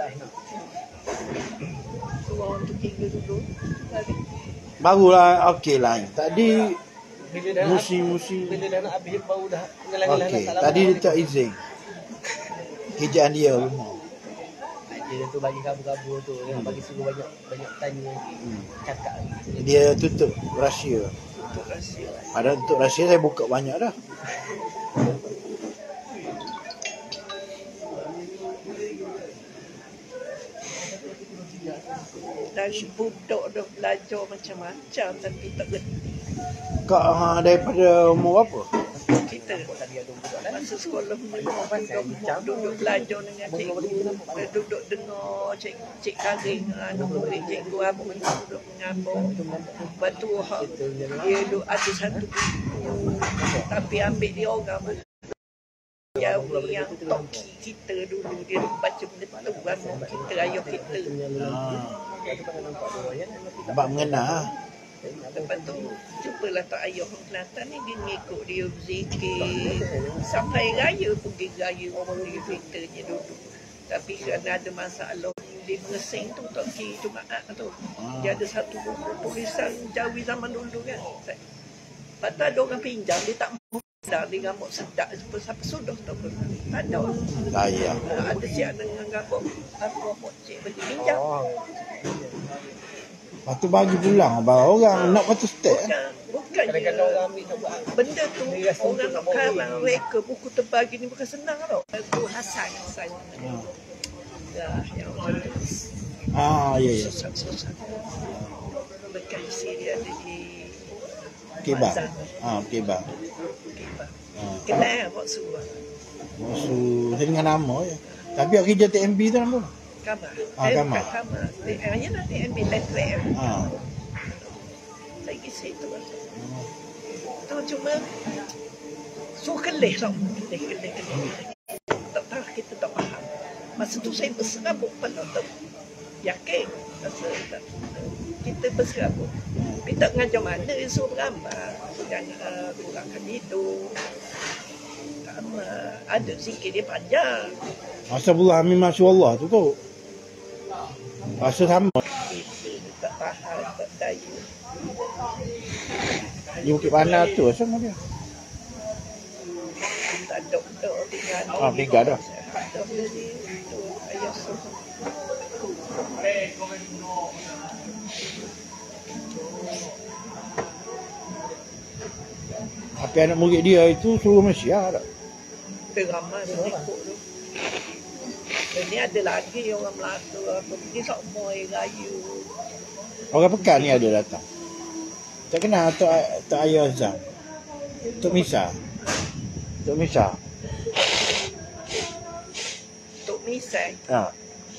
Orang tu tinggal dulu. Barulah okey lah. Tadi Bila dah musim-musim. Bila dah nak habis baru dah ngelang-ngelang Okey, tak lama. tadi dia tak izin. Kerjaan dia rumah. Dia tu bagi kabur-kabur tu, yang bagi suruh banyak tanya cakap. Dia tutup rahsia. Untuk rahsia. Padahal untuk rahsia saya buka banyak dah. Dan budak dah belajar macam-macam tapi tak gerti. Kak daripada umur apa? Kita masa sekolah duduk belajar dengan cikgu, duduk dengar cik Karing, murid cikgu apa duduk mengabar. Lepas tu dia duduk ada satu buku tapi ambil dia orang yang toki kita dulu, dia baca benda tu kan kita, ayah kita. Nampak mengenal. Lepas tu jumpalah tak ayah orang Kelantan ni, dia mengikut dia berzikir sampai raya pun dia raya dia ceritanya dulu. Tapi kerana ada masalah dia mengesing tu toki Jumaat tu, dia ada satu buku tulisan Jawi zaman dulu kan. Lepas tu ada orang pinjam, dia tak dah dia gambar sedap siapa sudah tak pun tak ada. Saya. Ada siap dengan gambar apa cik beli pinjam. Lepas tu bagi pulang orang nak patut step. Bukan Kadang-kadang orang ambil nak buat benda tu orang nak karang reka buku tebal gini bukan senang tau. Tu Hasan. Ya, yang Ya. susah. Bekas dia ada di Kebab. Kebab. Kenal Pak Suah. Maksud saya dengan nama je. Tapi awak kerja TMB tu nama? Kamar. Kamar. Kamar. Dia nanti ambil letter. Lagi situ. Tu cuma suruh kelih tau. Kelih. Tak tahu, kita tak faham. Masa tu saya berserabut pada tu. Yakin. Kita berserabut. Tapi tak ngajar mana dia suruh beramal. Jangan kurangkan hidup. Ada sikit dia panjang. Masa bulan Amin Masya Allah tu tu. Rasa sama. Kita tak faham, tak daya. Di Bukit Bandar tu sama dia. Tak doktor tinggal meninggal dah. Jadi tu ayah suruh. Tapi anak murid dia itu suruh Malaysia tak? Ramai mengikut tu. Dan ni ada lagi orang Melaka apa pergi semua rayu. Orang Pekan ni ada datang. Tak kenal Tok Ayah Azam. Tok Misa. Tok Misa. Tok Misai. Ha.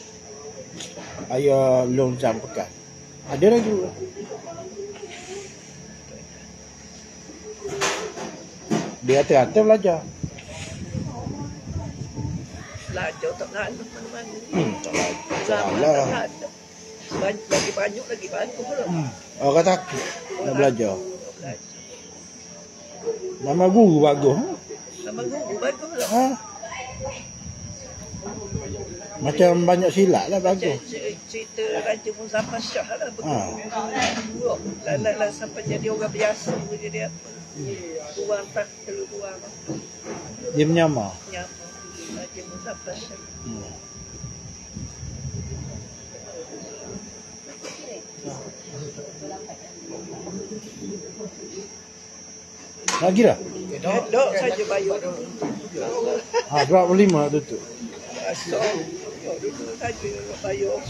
Ayah Long Zam Pekan. Ada lagi. Dia hati-hati belajar. Belajar tak nak mana-mana. Tak lah. Zaman Salah. tak ada. Lagi banyak lagi bagus pula. Orang takut nak belajar. Belajar. Nama guru bagus. Sama guru bagus pula. Ha? Macam banyak silat lah bagus. Cerita Raja Muzaffar Shah lah. Ha. Lah sampai jadi orang biasa. Jadi apa. Tuan tak keluar. Dia menyamar. Nyama. Raja Muzaffar Shah. Lagi dah? Dok saja bayar. Ha, 25 tutup. Asal. Dulu saja bayar.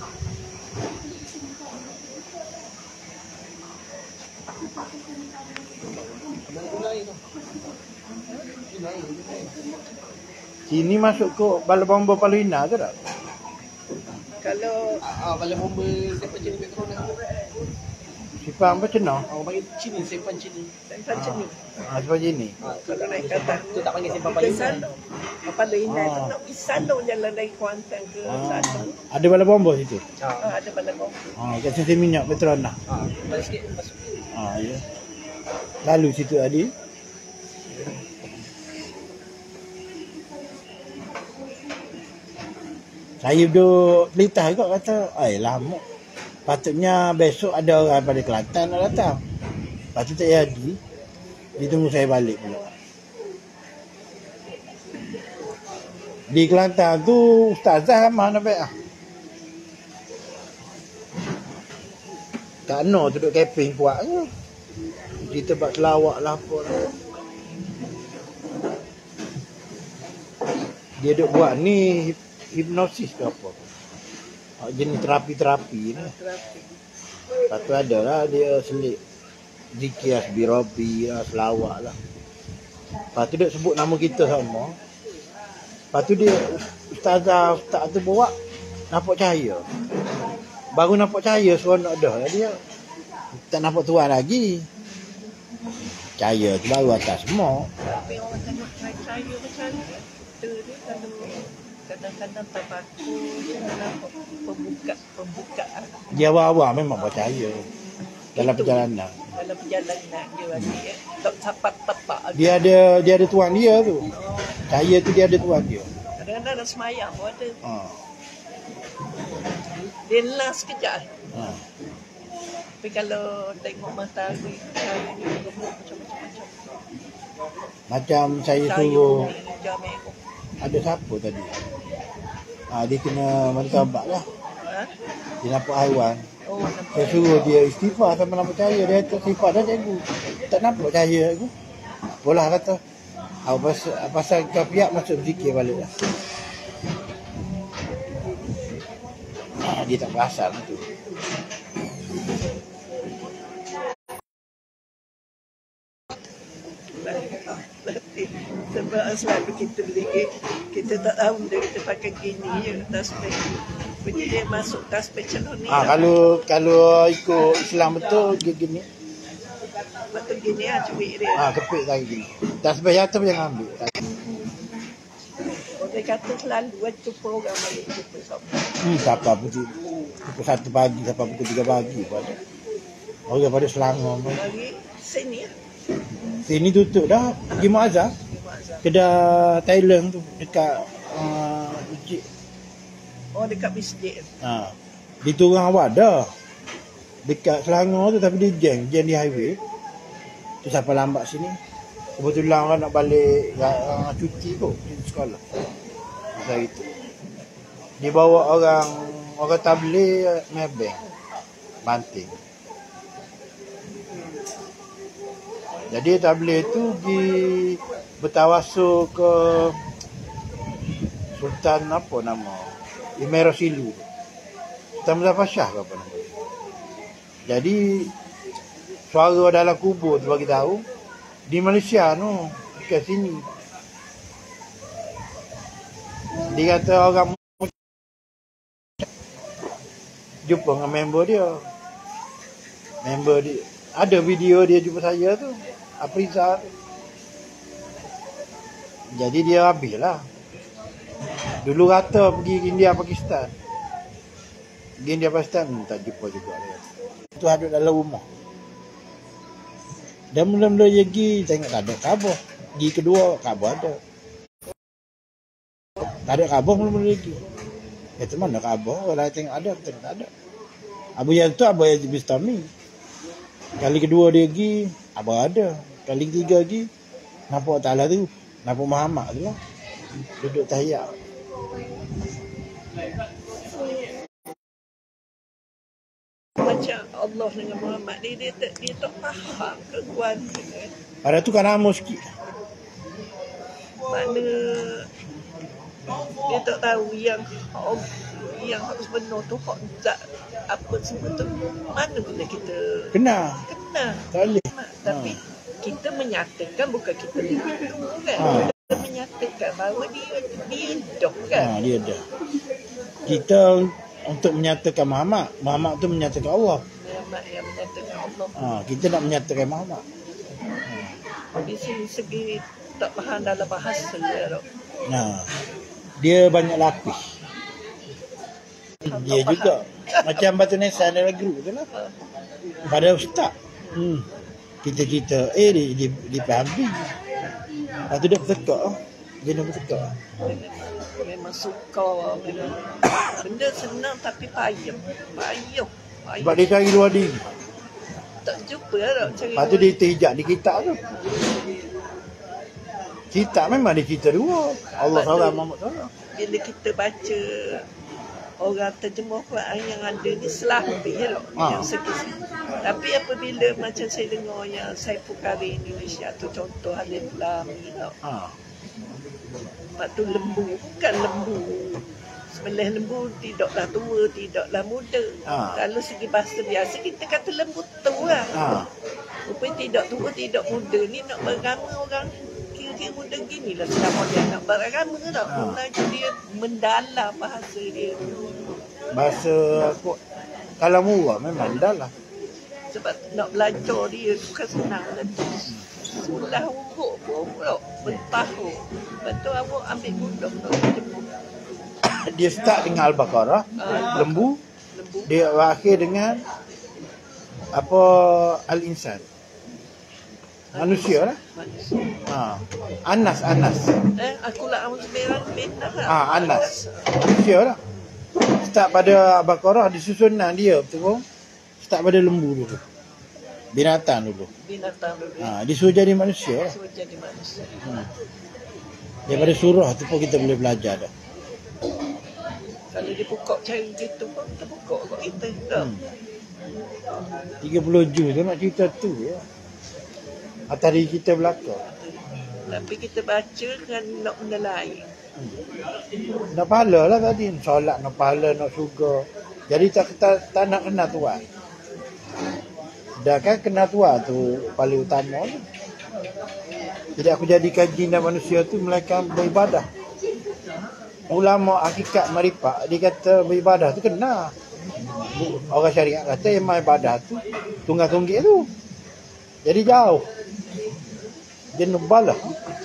Sini masuk ke Balai Bomba Paluina ke tak? Kalau Balai bomba simpan cini petrol dah. Sipang apa cenah? Orang panggil cini, simpan cini. macam ni. Ha, seperti ini. Kalau naik kata Tu tak panggil simpan pergi paling. sana. Apa lain tu nak pergi sana jalan dari Kuantan ke sana. Ada Balai Bomba situ? Ada bandar bomba. Ha, kat sisi minyak Petronas. Balik sikit masuk. Ha, ya. Lalu situ tadi. Saya duduk Pelitah juga kata, lama. Patutnya besok ada orang pada Kelantan nak datang. Lepas tu tak jadi. Dia tunggu saya balik pula. Di Kelantan tu Ustazah ramah nak baik lah. Tak no duduk camping kuat ke. Di tempat selawak lah apa lah. Dia duduk buat ni hipnosis ke apa. Jenis terapi-terapi ni. Lepas tu ada lah dia selit zikir asbirobi lah, selawak lah. Lepas tu dia sebut nama kita sama. Lepas tu dia Ustazah tu bawa nampak cahaya. Baru nampak cahaya seronok dah. Dia tak nampak tuan lagi. Cahaya tu baru atas semua. Tapi orang tengok saya macam ni. Dia kalau kadang-kadang terbakus, pembukaan. Dia awal-awal memang percaya dalam perjalanan. Dalam perjalanan dia bagi tak tapak-tapak. Dia ada tuan dia tu. Cahaya tu dia ada tuan dia. Kadang-kadang dah semayang pun ada. Ha. Dia las sekejap. Ha. Tapi kalau tengok matahari, dia gemuk macam-macam. Macam saya Sayur suruh ni, jameng. ada siapa tadi. Dia kena martabak lah. Ha? Dia nampak haiwan. Oh, nampak. Saya suruh dia istighfar sama nampak cahaya. Dia kata istighfar dah cikgu. Tak nampak cahaya aku. Bolah kata. Pasal kau piak masuk zikir balik lah. Dia tak perasan tu. Sebab selalu kita beli, kita tak tahu dia kita pakai gini je tasbih. Jadi dia masuk tasbih celon ni. Kalau ikut Islam betul dia gini. Betul gini lah cubik dia. Kepik lagi gini. Tasbih jatuh jangan ambil. Orang kata selalu jumpa orang balik jumpa sama. Siapa pukul 1 pagi sampai pukul 3 pagi pun ada. Orang pada Selangor. Bagi sini lah. Sini tutup dah. Pergi Muazzam. Kedai Thailand tu dekat masjid. Oh dekat masjid. Di Turang awak dah. Dekat Selangor tu tapi dia jam di highway. Tu siapa lambat sini. Kebetulan orang nak balik cuti kot. sekolah. Masa itu. Dibawa orang tabligh Maybank. Banting. Jadi tabligh itu bertawasul ke Sultan apa nama? Imerosilu. Sultan Muzaffar Shah ke apa nama? Jadi suara dalam kubur tu bagi tahu di Malaysia tu ke sini. Dia kata orang jumpa dengan member dia. Member dia ada video dia jumpa saya tu. Aprisa. Jadi dia habislah. Dulu kata pergi India Pakistan. Pergi India Pakistan tak jumpa juga dia. Itu ada dalam rumah. Dan mula-mula dia pergi tengok tak ada khabar. Pergi kedua khabar ada. Tak ada khabar mula-mula lagi. Kata mana khabar? Orang tengok ada, kita tak ada. Abu yang tu Abu Yazid Bistami. Kali kedua dia pergi, Abu ada. Kali ketiga lagi, nampak Ta'ala tu. Nampak Muhammad tu lah. Duduk tahiyat. Macam Allah dengan Muhammad dia tak faham kekuatan. Pada tu kan nama sikit. Mana dia tak tahu yang harus benar tu hak tak apa semua tu mana boleh kita Kena. kena. Tak boleh. Tapi kita menyatakan bukan kita begitu kan. Kita menyatakan bahawa dia hidup kan. Dia ada. Kita untuk menyatakan Muhammad tu menyatakan Allah. Muhammad yang menyatakan Allah. Kita nak menyatakan Muhammad. Di segi tak faham dalam bahasa dia. Dia banyak lapis. Dia juga macam Batu Nesan dalam guru tu lah. Pada ustaz. Kita dipahami. Lepas tu dia bertekak. Dia nak bertekak. Memang suka benda senang tapi payah. Sebab dia cari luar diri. Tak jumpa lah cari. Lepas tu dia terhijab di kitab tu. Kitab memang dia cerita dua. Allah SWT, Muhammad SAW. Bila kita baca orang terjemah Quran yang ada ni selapis lah. Yang segi. Tapi apabila macam saya dengar yang Saiful Karim Indonesia tu contoh Alif Lam Mim. Lepas tu lembu, bukan lembu. Sebelah lembu tidaklah tua, tidaklah muda. Kalau segi bahasa biasa kita kata lembu tua lah. Rupanya tidak tua, tidak muda. Ni nak beragama orang kira-kira muda gini lah. Selama dia nak beragama tak. Mula dia mendalam bahasa dia. Bahasa apa? Kalau murah memang mendalam. Sebab nak belajar dia bukan senang lah. Sulah urut pun bertahun. Lepas tu awak ambil budak nak jemput. Dia start dengan Al-Baqarah, lembu. Dia akhir dengan apa Al-Insan. Manusia lah. Anas. Aku lah awak sembilan bintang lah. Anas. Manusia lah. Start pada Al-Baqarah, disusunan dia betul. Start pada lembu dulu. Binatang dulu. Dia suruh jadi manusia lah. Daripada surah tu pun kita boleh belajar dah. Kalau dia buka cari gitu pun kita buka kat kita tak. 30 Jun tu nak cerita tu ya. Atas diri kita belakang. Tapi kita baca dengan nak benda lain. Nak pahala lah tadi. Solat nak pahala, nak syurga. Jadi tak nak kenal Tuhan. Dah kan kenal Tuhan tu paling utama ni. Jadi aku jadikan jin dan manusia tu mereka beribadah. Ulama hakikat marifat dia kata beribadah tu kena. Orang syariat kata yang ibadah tu tunggal-tunggik tu. Jadi jauh. Dia nubalah.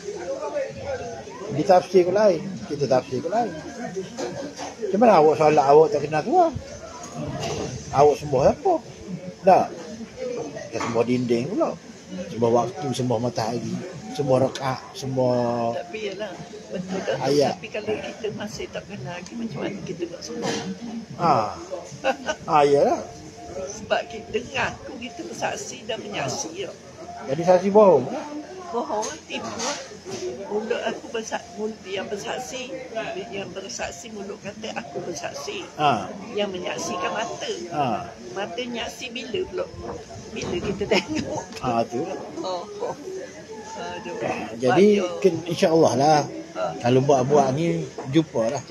Ditafsir ke lain, kita tafsir ke lain. Macam mana awak solat awak tak kenal Tuhan? Awak sembah apa? Tak. Dia sembah dinding pula. Sembah waktu, sembah matahari, sembah rakaat, sembah. Tapi yalah, betul dah. Ayat. Tapi kalau kita masih tak kenal lagi, macam mana kita nak sembah? Yalah. Sebab kita ngaku kita bersaksi dan menyaksi. Jadi saksi bohong. bohong, tipu. Mulut aku mulut yang bersaksi, mulut kata aku bersaksi. Yang menyaksikan mata. Mata nyaksi bila pula? Bila kita tengok. Tu. Aduh. Jadi insya-Allah lah. Kalau buat ni jumpa lah.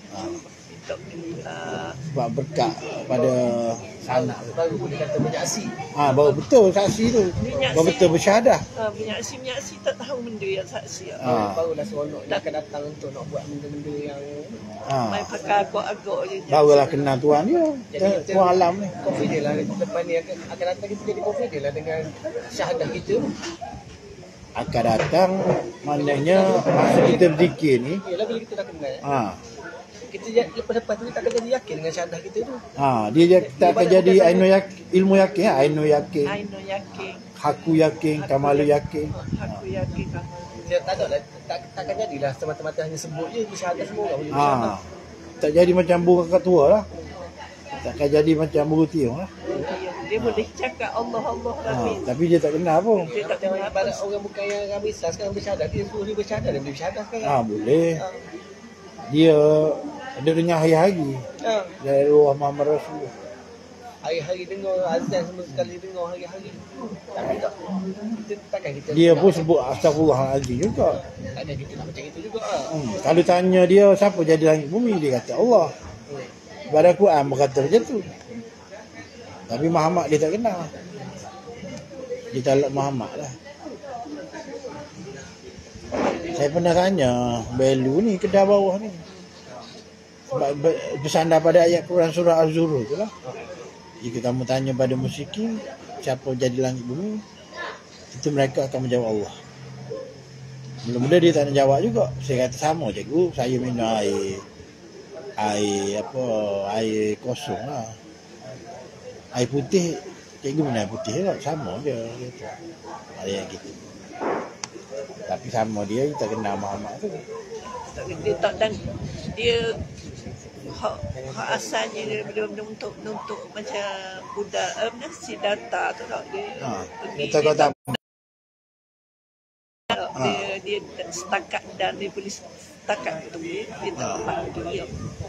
Sebab berkat pada anak baru boleh kata menyaksi. Baru betul saksi tu. Baru betul bersyahadah. Menyaksi tak tahu benda yang saksi. Barulah seronok dia akan datang untuk nak buat benda-benda yang main pakai agak-agak je. Barulah kenal Tuhan dia. Tuhan alam ni. Confident lah depan ni akan datang kita jadi confident lah dengan syahadah kita. Akan datang maknanya masa kita berzikir ni. Yalah bila kita dah kenal. Kita lepas tu kita akan jadi yakin dengan syahadah kita tu. Kita akan jadi ilmu yakin, ainu yakin. Haku yakin, kamalu yakin. Dia tak ada lah, takkan jadilah semata-mata hanya sebut je syahadah semua orang boleh bersyahadah. Tak jadi macam burung kakak tua lah. Takkan jadi macam burung tiung lah. Dia boleh cakap Allah tapi dia tak kenal pun. Dia tak kenal ibarat orang bukan yang ramai Islam sekarang bersyahadah, dia suruh dia bersyahadah dan dia bersyahadah sekarang. Boleh. Dia dengar hari-hari dari ruah Muhammad Rasulullah. Hari-hari dengar azan, semua sekali dengar hari-hari. Tapi tak, kita takkan kita dia pun sebut astagfirullahalazim juga. Ada kita nak macam itu juga. Kalau tanya dia siapa jadi langit bumi, dia kata Allah. Pada Quran berkata macam tu. Tapi Muhammad dia tak kenal. Dia talak Muhammad lah. Saya pernah tanya Belu ni kedai bawah ni. Sebab bersandar pada ayat Quran surah Az-Zurur tu lah. Jika kamu tanya pada musyikin siapa jadi langit bumi, itu mereka akan menjawab Allah. Mula-mula dia tak nak jawab juga. Saya kata sama cikgu, saya minum air kosong lah. Air putih, cikgu minum air putih lah, sama je gitu. Ada yang gitu. Tapi sama dia tak kenal Muhammad tu. Dia tak, dan dia hak asalnya dia belum untuk macam budak Siddhartha tu tak dia tak dia setakat dan dia boleh setakat tu dia tak dapat dia.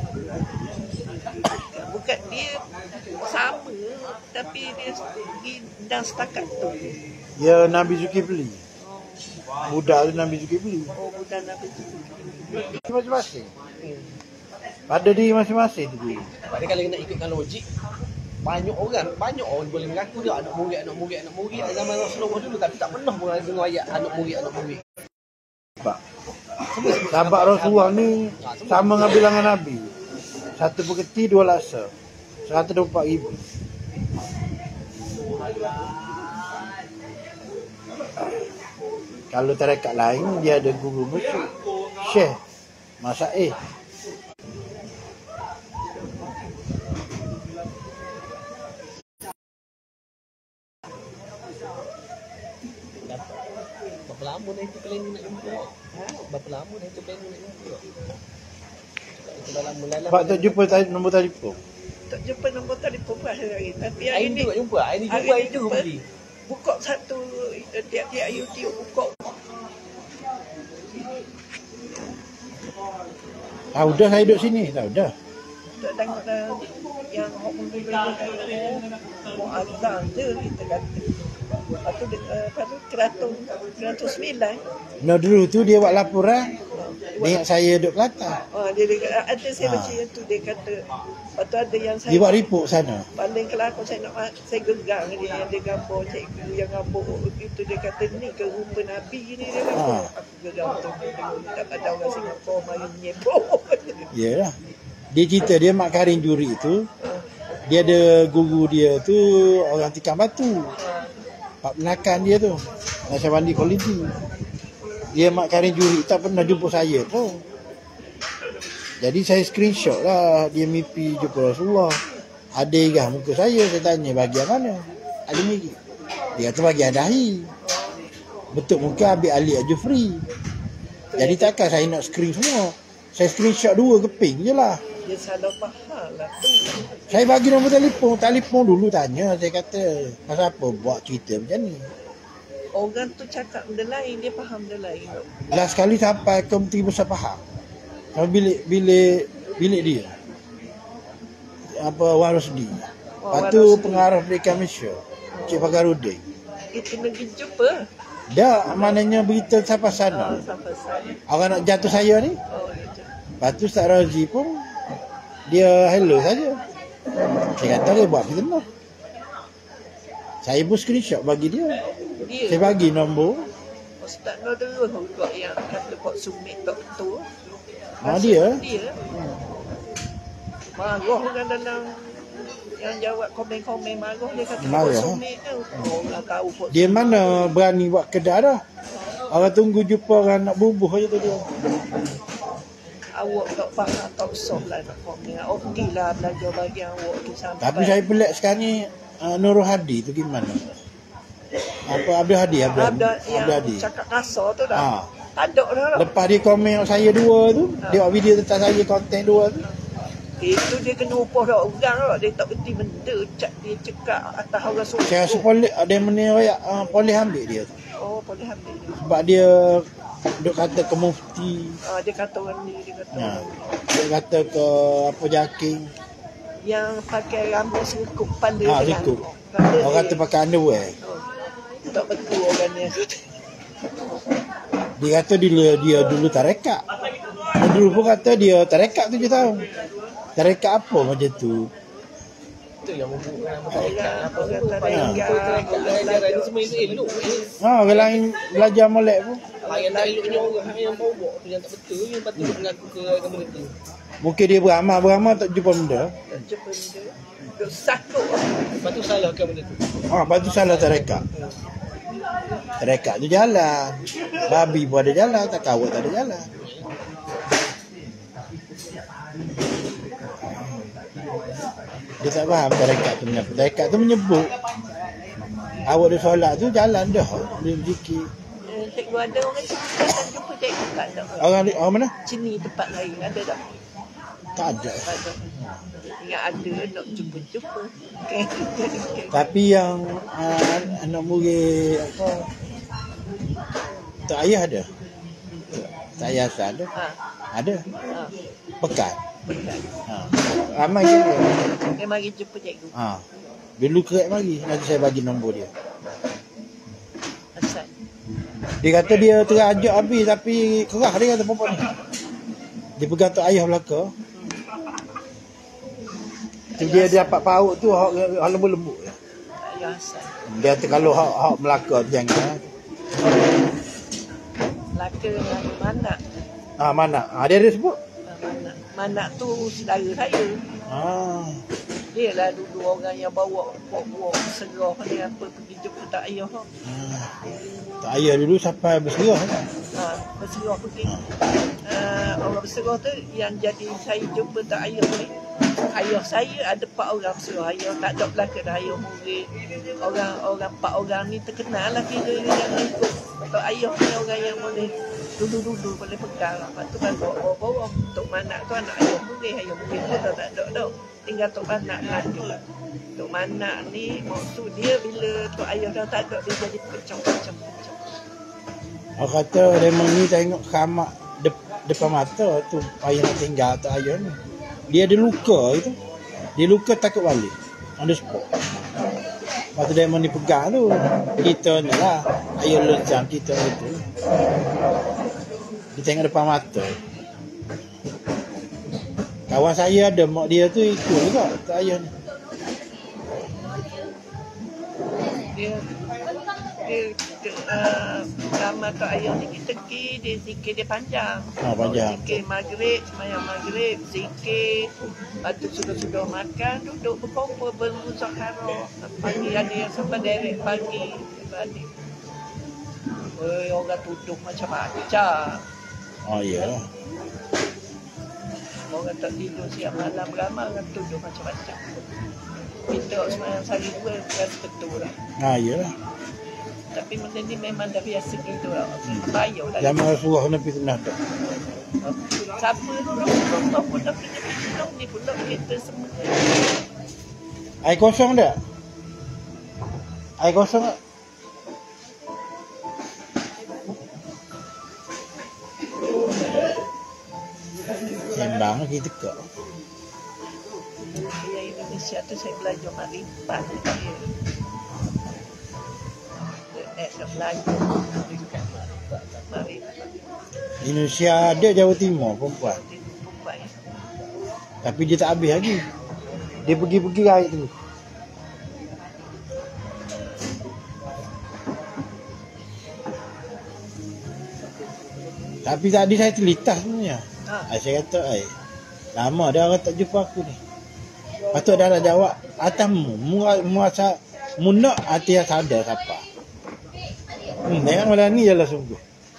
Bukan dia sama tapi dia dan setakat tu. Ya Nabi Zulkifli. Budak tu Nabi Zulkifli. Budak Nabi Zulkifli. Masing-masing. Pada diri masing-masing tu. Pada kalau nak ikutkan logik, banyak orang boleh mengaku dia anak murid zaman Rasulullah dulu, tapi tak pernah pun dengar ayat anak murid. Sahabat Rasulullah ni sama dengan bilangan Nabi. 1 peketi 2 laksa. 124,000. Kalau tarekat lain dia ada guru musyrik, Syekh Masaih. Berapa lama dah itu plan nak jumpa? Berapa lama dah itu plan nak jumpa? Sebab tak jumpa nombor telefon. Tak jumpa nombor telefon pun hari. Tapi hari ni tak jumpa. Hari ni jumpa pergi. Buka satu tiap-tiap YouTube buka. Udah saya duduk sini. Dah. Tak tengok yang muazzam je kita kata. Lepas tu keratus 9. No, dulu tu dia buat laporan. Dia ingat saya duduk Kelantan. Dia ada saya baca yang tu dia kata. Lepas tu ada yang saya dia buat report sana. Paling kelakon saya gegang dia yang dia gambar cikgu yang gambar itu dia kata ni ke rupa Nabi ni dia gambar. Aku gegang tu tak ada orang Singapura main nyebok. Yalah. Dia cerita dia Mak Karim Juri tu. Dia ada guru dia tu orang tikam batu. Pak penakan dia tu. Nasyabandi Kolidi. Dia Mak Karim Juri tak pernah jumpa saya pun. Jadi saya screenshot lah dia mimpi jumpa Rasulullah. Ada igah muka saya tanya bahagian mana? Ada mimpi. Dia kata bahagian dahi. Betul muka ambil Ali Al-Jufri. Jadi takkan saya nak screen semua. Saya screenshot 2 keping je lah. Dia salah faham lah tu. Saya bagi nombor telefon dulu tanya. Saya kata pasal apa buat cerita macam ni. Orang tu cakap benda lain, dia faham benda lain. Last kali sampai ke Menteri Besar Pahang. Sampai bilik dia. Apa Warusdi. Lepas tu pengarah Pendidikan Malaysia. Cik Fakarudin. Itu pergi jumpa. Dah maknanya berita sampai sana. Sampai sana. Orang nak jatuh saya ni. Gitu. Lepas tu Ustaz Razi pun dia hello saja. Saya kata dia buat fitnah. Saya pun screenshot bagi dia. Saya bagi nombor. Ustaz nak terus juga yang kata Pak Sumit tak betul. Dia. Marah kan dalam yang jawab komen-komen marah dia kata Pak Sumit tu. Orang tahu Pak Dia mana berani buat kedai dah. Orang tunggu jumpa orang nak bubuh je tu dia. Awak tak faham, tak usah lah nak komen. Okeylah belajar bagi awak tu sampai. Tapi saya pelik sekarang ni Nurul Hadi tu gimana? Apa Abdul Hadi? Abdul Hadi. Cakap kasar tu dah. Tak ada dah. Lepas dia komen saya dua tu, dia buat video tentang saya konten dua tu. Itu dia kena upah dah orang lah. Dia tak berhenti benda. Dia cekak atas orang suruh. Saya rasa ada mana boleh ambil dia tu. Oh, boleh ambil dia. Sebab dia duk kata ke mufti. Dia kata orang ni, dia kata orang ni. Dia kata ke apa Jaking. Yang pakai rambut serkup kepala. Serkup. Orang kata pakai underwear. Tak betul orang ni. Dia kata dia dulu tarekat. Dia dulu pun kata dia tarekat 7 tahun. Tarekat apa macam tu? Itu yang membuat semua itu elok. Orang lain belajar molek pun. Yang tak eloknya orang yang bawa tu yang tak betul, yang patut mengaku ke agama itu. Mungkin dia beramal tak jumpa benda. Tak jumpa benda. Duk sakut. Lepas tu salah ke benda tu. Lepas tu salah tarekat. Tarekat tu jalan. Babi pun ada jalan, tak kawat tak ada jalan. Dia tak faham tarekat tu menyebut. Tarekat tu menyebut awak dia solat tu jalan dah. Dia berzikir. Cikgu ada orang cerita tak jumpa cikgu tak ada. Orang mana? Sini tempat lain ada tak? Tak ada. Tak ada. Ingat ada nak jumpa-jumpa. Tapi yang anak murid apa tak ayah ada. Tak ayah ada. Ada. Pekat. Ramai juga. Dia mari jumpa cikgu. Dulu kerek mari. Nanti saya bagi nombor dia. Asal. Dia kata dia terajak habis tapi kerah dia kata perempuan ni. Dia pegang tok ayah belaka. Dia dapat paut tu hak lembut-lembut. Ayah asal. Dia kata kalau hak Melaka tu jangan. Melaka mana? Mana? Dia ada sebut. Mana tu saudara saya. Dia lah dulu orang yang bawa serah ni apa pergi jumpa tak ayah. Tak ayah dulu sampai berserah. Berserah pergi. Orang berserah tu yang jadi saya jumpa tak ayah ni. Ayah saya ada 4 orang berserah. Ayah tak ada belakang dah ayah murid. Orang 4 orang ni terkenal lah kira yang ikut. Tak ayah ni orang yang boleh dulu boleh pegang. Lepas tu kan bawa Tok Manak tu anak ayah murid pun tak ada dah. Tinggal Tok Manak lagi. Tok Manak ni maksud dia bila Tok ayah dah tak ada dia jadi pecah-pecah. Orang kata memang ni tengok kamak depan mata tu ayah nak tinggal Tok ayah ni. Dia ada luka itu. Dia luka takut balik. On the spot. Lepas tu demon ni pegang tu. Kita ni lah. Ayah lejang kita itu. Dia tengok depan mata. Kawan saya ada mak dia tu ikut juga tak ayah ni. Dia lama tak ayah ni kita dia zikir dia panjang. Panjang. Zikir maghrib, sembahyang maghrib, zikir. Lepas tu sudah makan, duduk berkumpul bermuzakarah. Pagi ada yang sampai derek pagi. Balik. Orang tuduh macam-macam. Ya. Orang tak tidur siap malam ramai orang tuduh macam-macam. Kita sembahyang sehari 2 bukan betul lah. Yalah. Tapi benda ni memang dah biasa gitu lah. Bayar lah. Zaman Rasulullah Nabi Tenah tak? Siapa Rasulullah pun dah pinjam ni pula kita semua. Air kosong tak? Air kosong tak? Padang kita kok. Yang Indonesia tu saya belajar marifat. Saya belajar marifat. Indonesia ada Jawa Timur perempuan. Tapi dia tak habis lagi. Dia pergi-pergi hari tu. Tapi tadi saya terlintas sebenarnya. Saya kata, lama dah orang tak jumpa aku ni. Patut dah nak jawab. Atammu, muasa munak hati yang sadar siapa. Jangan malam ni je lah sungguh.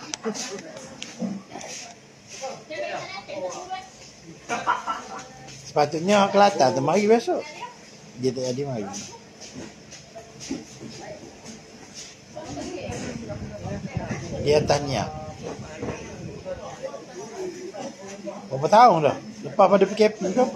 Sepatutnya Kelantan tu mari besok. Dia tak jadi mari. Dia tanya. Berapa tahun dah? Lepas pada PKP ke apa?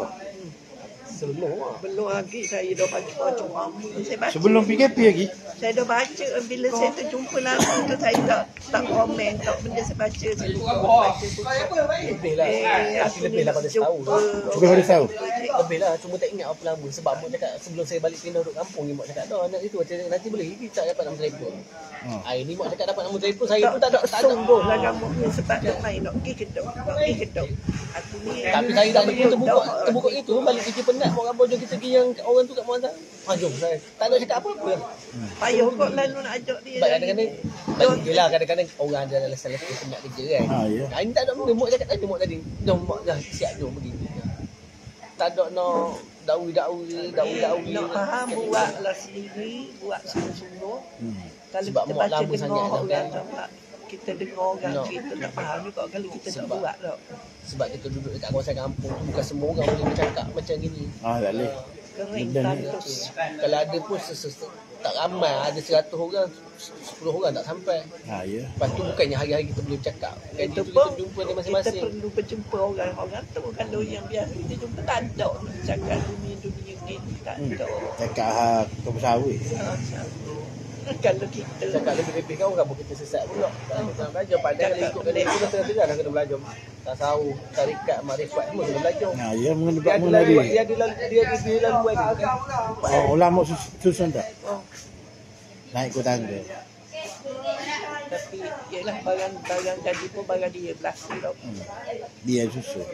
Belum lagi saya dah baca. Sebelum PKP lagi? Saya dah baca. Bila saya terjumpa lagu tu saya tak komen. Tak benda saya baca. Saya baca Lebih lah. Lebih lah pada setahun. Lebih pada setahun? Lebih lah. Cuma tak ingat apa lama. Sebab mak cakap sebelum saya balik pindah duduk kampung ni, mak cakap dah anak itu nanti boleh tak dapat nama telefon. Hari ni mak cakap dapat nama telefon. Saya pun tak ada. Sungguh lah kamu ni sebab nak main nak pergi kedok. Aku ni. Tapi saya dah terbuka itu balik fikir penat. Orang bodoh kita pergi yang orang tu kat Muazzam. Jom saya. Tak ada cakap apa-apa. Payah kot lalu nak ajak dia. Sebab kadang-kadang yelah kadang-kadang orang ada alasan lepas penat kerja kan. Ya. Hari ni tak ada benda. Mak cakap tadi mak tadi. Jom mak dah siap jom pergi. Tak ada nak dawi. Nak faham buatlah sendiri, buat sungguh-sungguh. Kalau Sebab kita mak baca lama sangat dengar dah orang kan. tak, kita dengar orang kita tak faham juga kalau kita tak buat tak. Sebab kita duduk dekat kawasan kampung, bukan semua orang boleh bercakap macam gini. Tak boleh. Kering Dan- tandus. Kalau ada pun tak ramai, ada 100 orang, 10 orang tak sampai. Ya. Lepas tu bukannya hari-hari kita boleh bercakap. Kan Itu kita pun jumpa dia kita masing-masing. perlu berjumpa orang tu. Kalau yang biasa kita jumpa tak ada cakap dunia gini tak ada. Cakap kau sawit. Kalau kita Cakap lebih-lebih kan orang pun kita sesat pula. Jangan belajar pandai kalau ikut kena itu kata-kata dah kena belajar. Tasawuf, tarikat, makrifat semua kena belajar. Ya, mengenai Dia ada mengenai laluan, dia ada laluan dia. ulama susun tak? Naik ke tangga. tapi ialah barang jadi pun barang dia berlaku tau. Dia susun.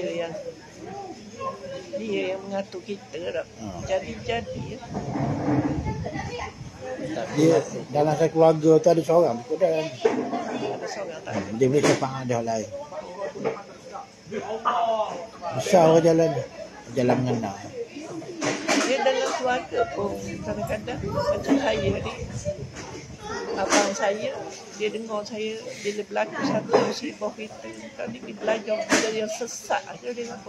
Dia yang mengatur kita tau. Jadi Dia dalam satu keluarga tu ada seorang ikut dia. ada seorang tak. Dia boleh cepat ada orang lain. Besar orang jalan mengenal. Dia dalam keluarga pun kadang-kadang macam saya ni, abang saya, dia dengar saya bila berlaku satu musibah kita, tadi dia belajar benda yang sesat aja dia apa.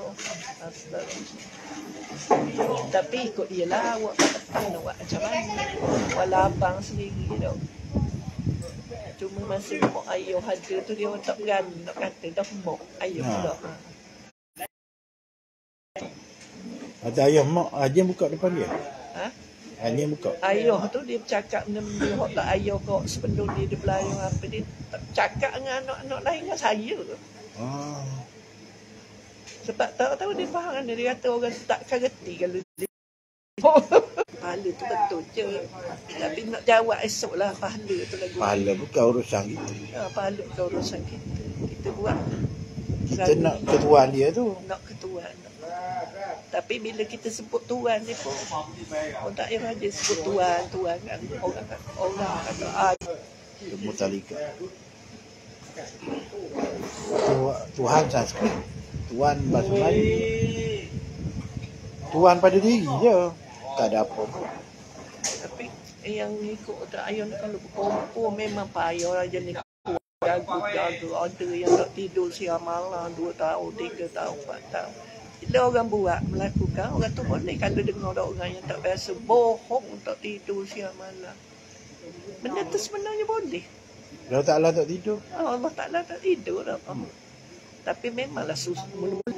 Tapi ikut dia lah, awak tak tepat nak buat macam mana. Walau abang sendiri tau. Cuma masa mak ayah ada tu dia orang tak berani nak kata dah mak ayah pula. Ada ayah mak aja buka depan dia. Ha? Hanya buka. Ayah tu dia bercakap benda-benda hok tak ayah kau sebelum dia belayang apa dia tak cakap dengan anak-anak lain dengan saya. Sebab tahu dia faham kan dia kata orang takkan reti kalau dia pahala tu betul je. Tapi nak jawab esok lah pahala tu lagu. Pahala bukan urusan kita. Pahala bukan urusan kita. Kita buat. Kita nak ketuan dia tu. Nak ketuan. Tapi bila kita sebut tuan ni pun orang tak payah dia sebut tuan kan. Orang kata Mutalika. Tuhan Sanskrit. Tuan bahasa Melayu. Tuan pada diri je. Tak ada apa pun. tapi yang ikut tak ayah ni kalau berkumpul memang payah lah jenis jaga ada yang tak tidur siang malam 2 tahun, 3 tahun, 4 tahun. Bila orang buat melakukan, orang tu boleh kalau dengar ada orang yang tak biasa bohong tak tidur siang malam. Benda tu sebenarnya boleh. Allah Ta'ala tak tidur. Allah Ta'ala tak tidur dah. Tapi memanglah susah mula-mula.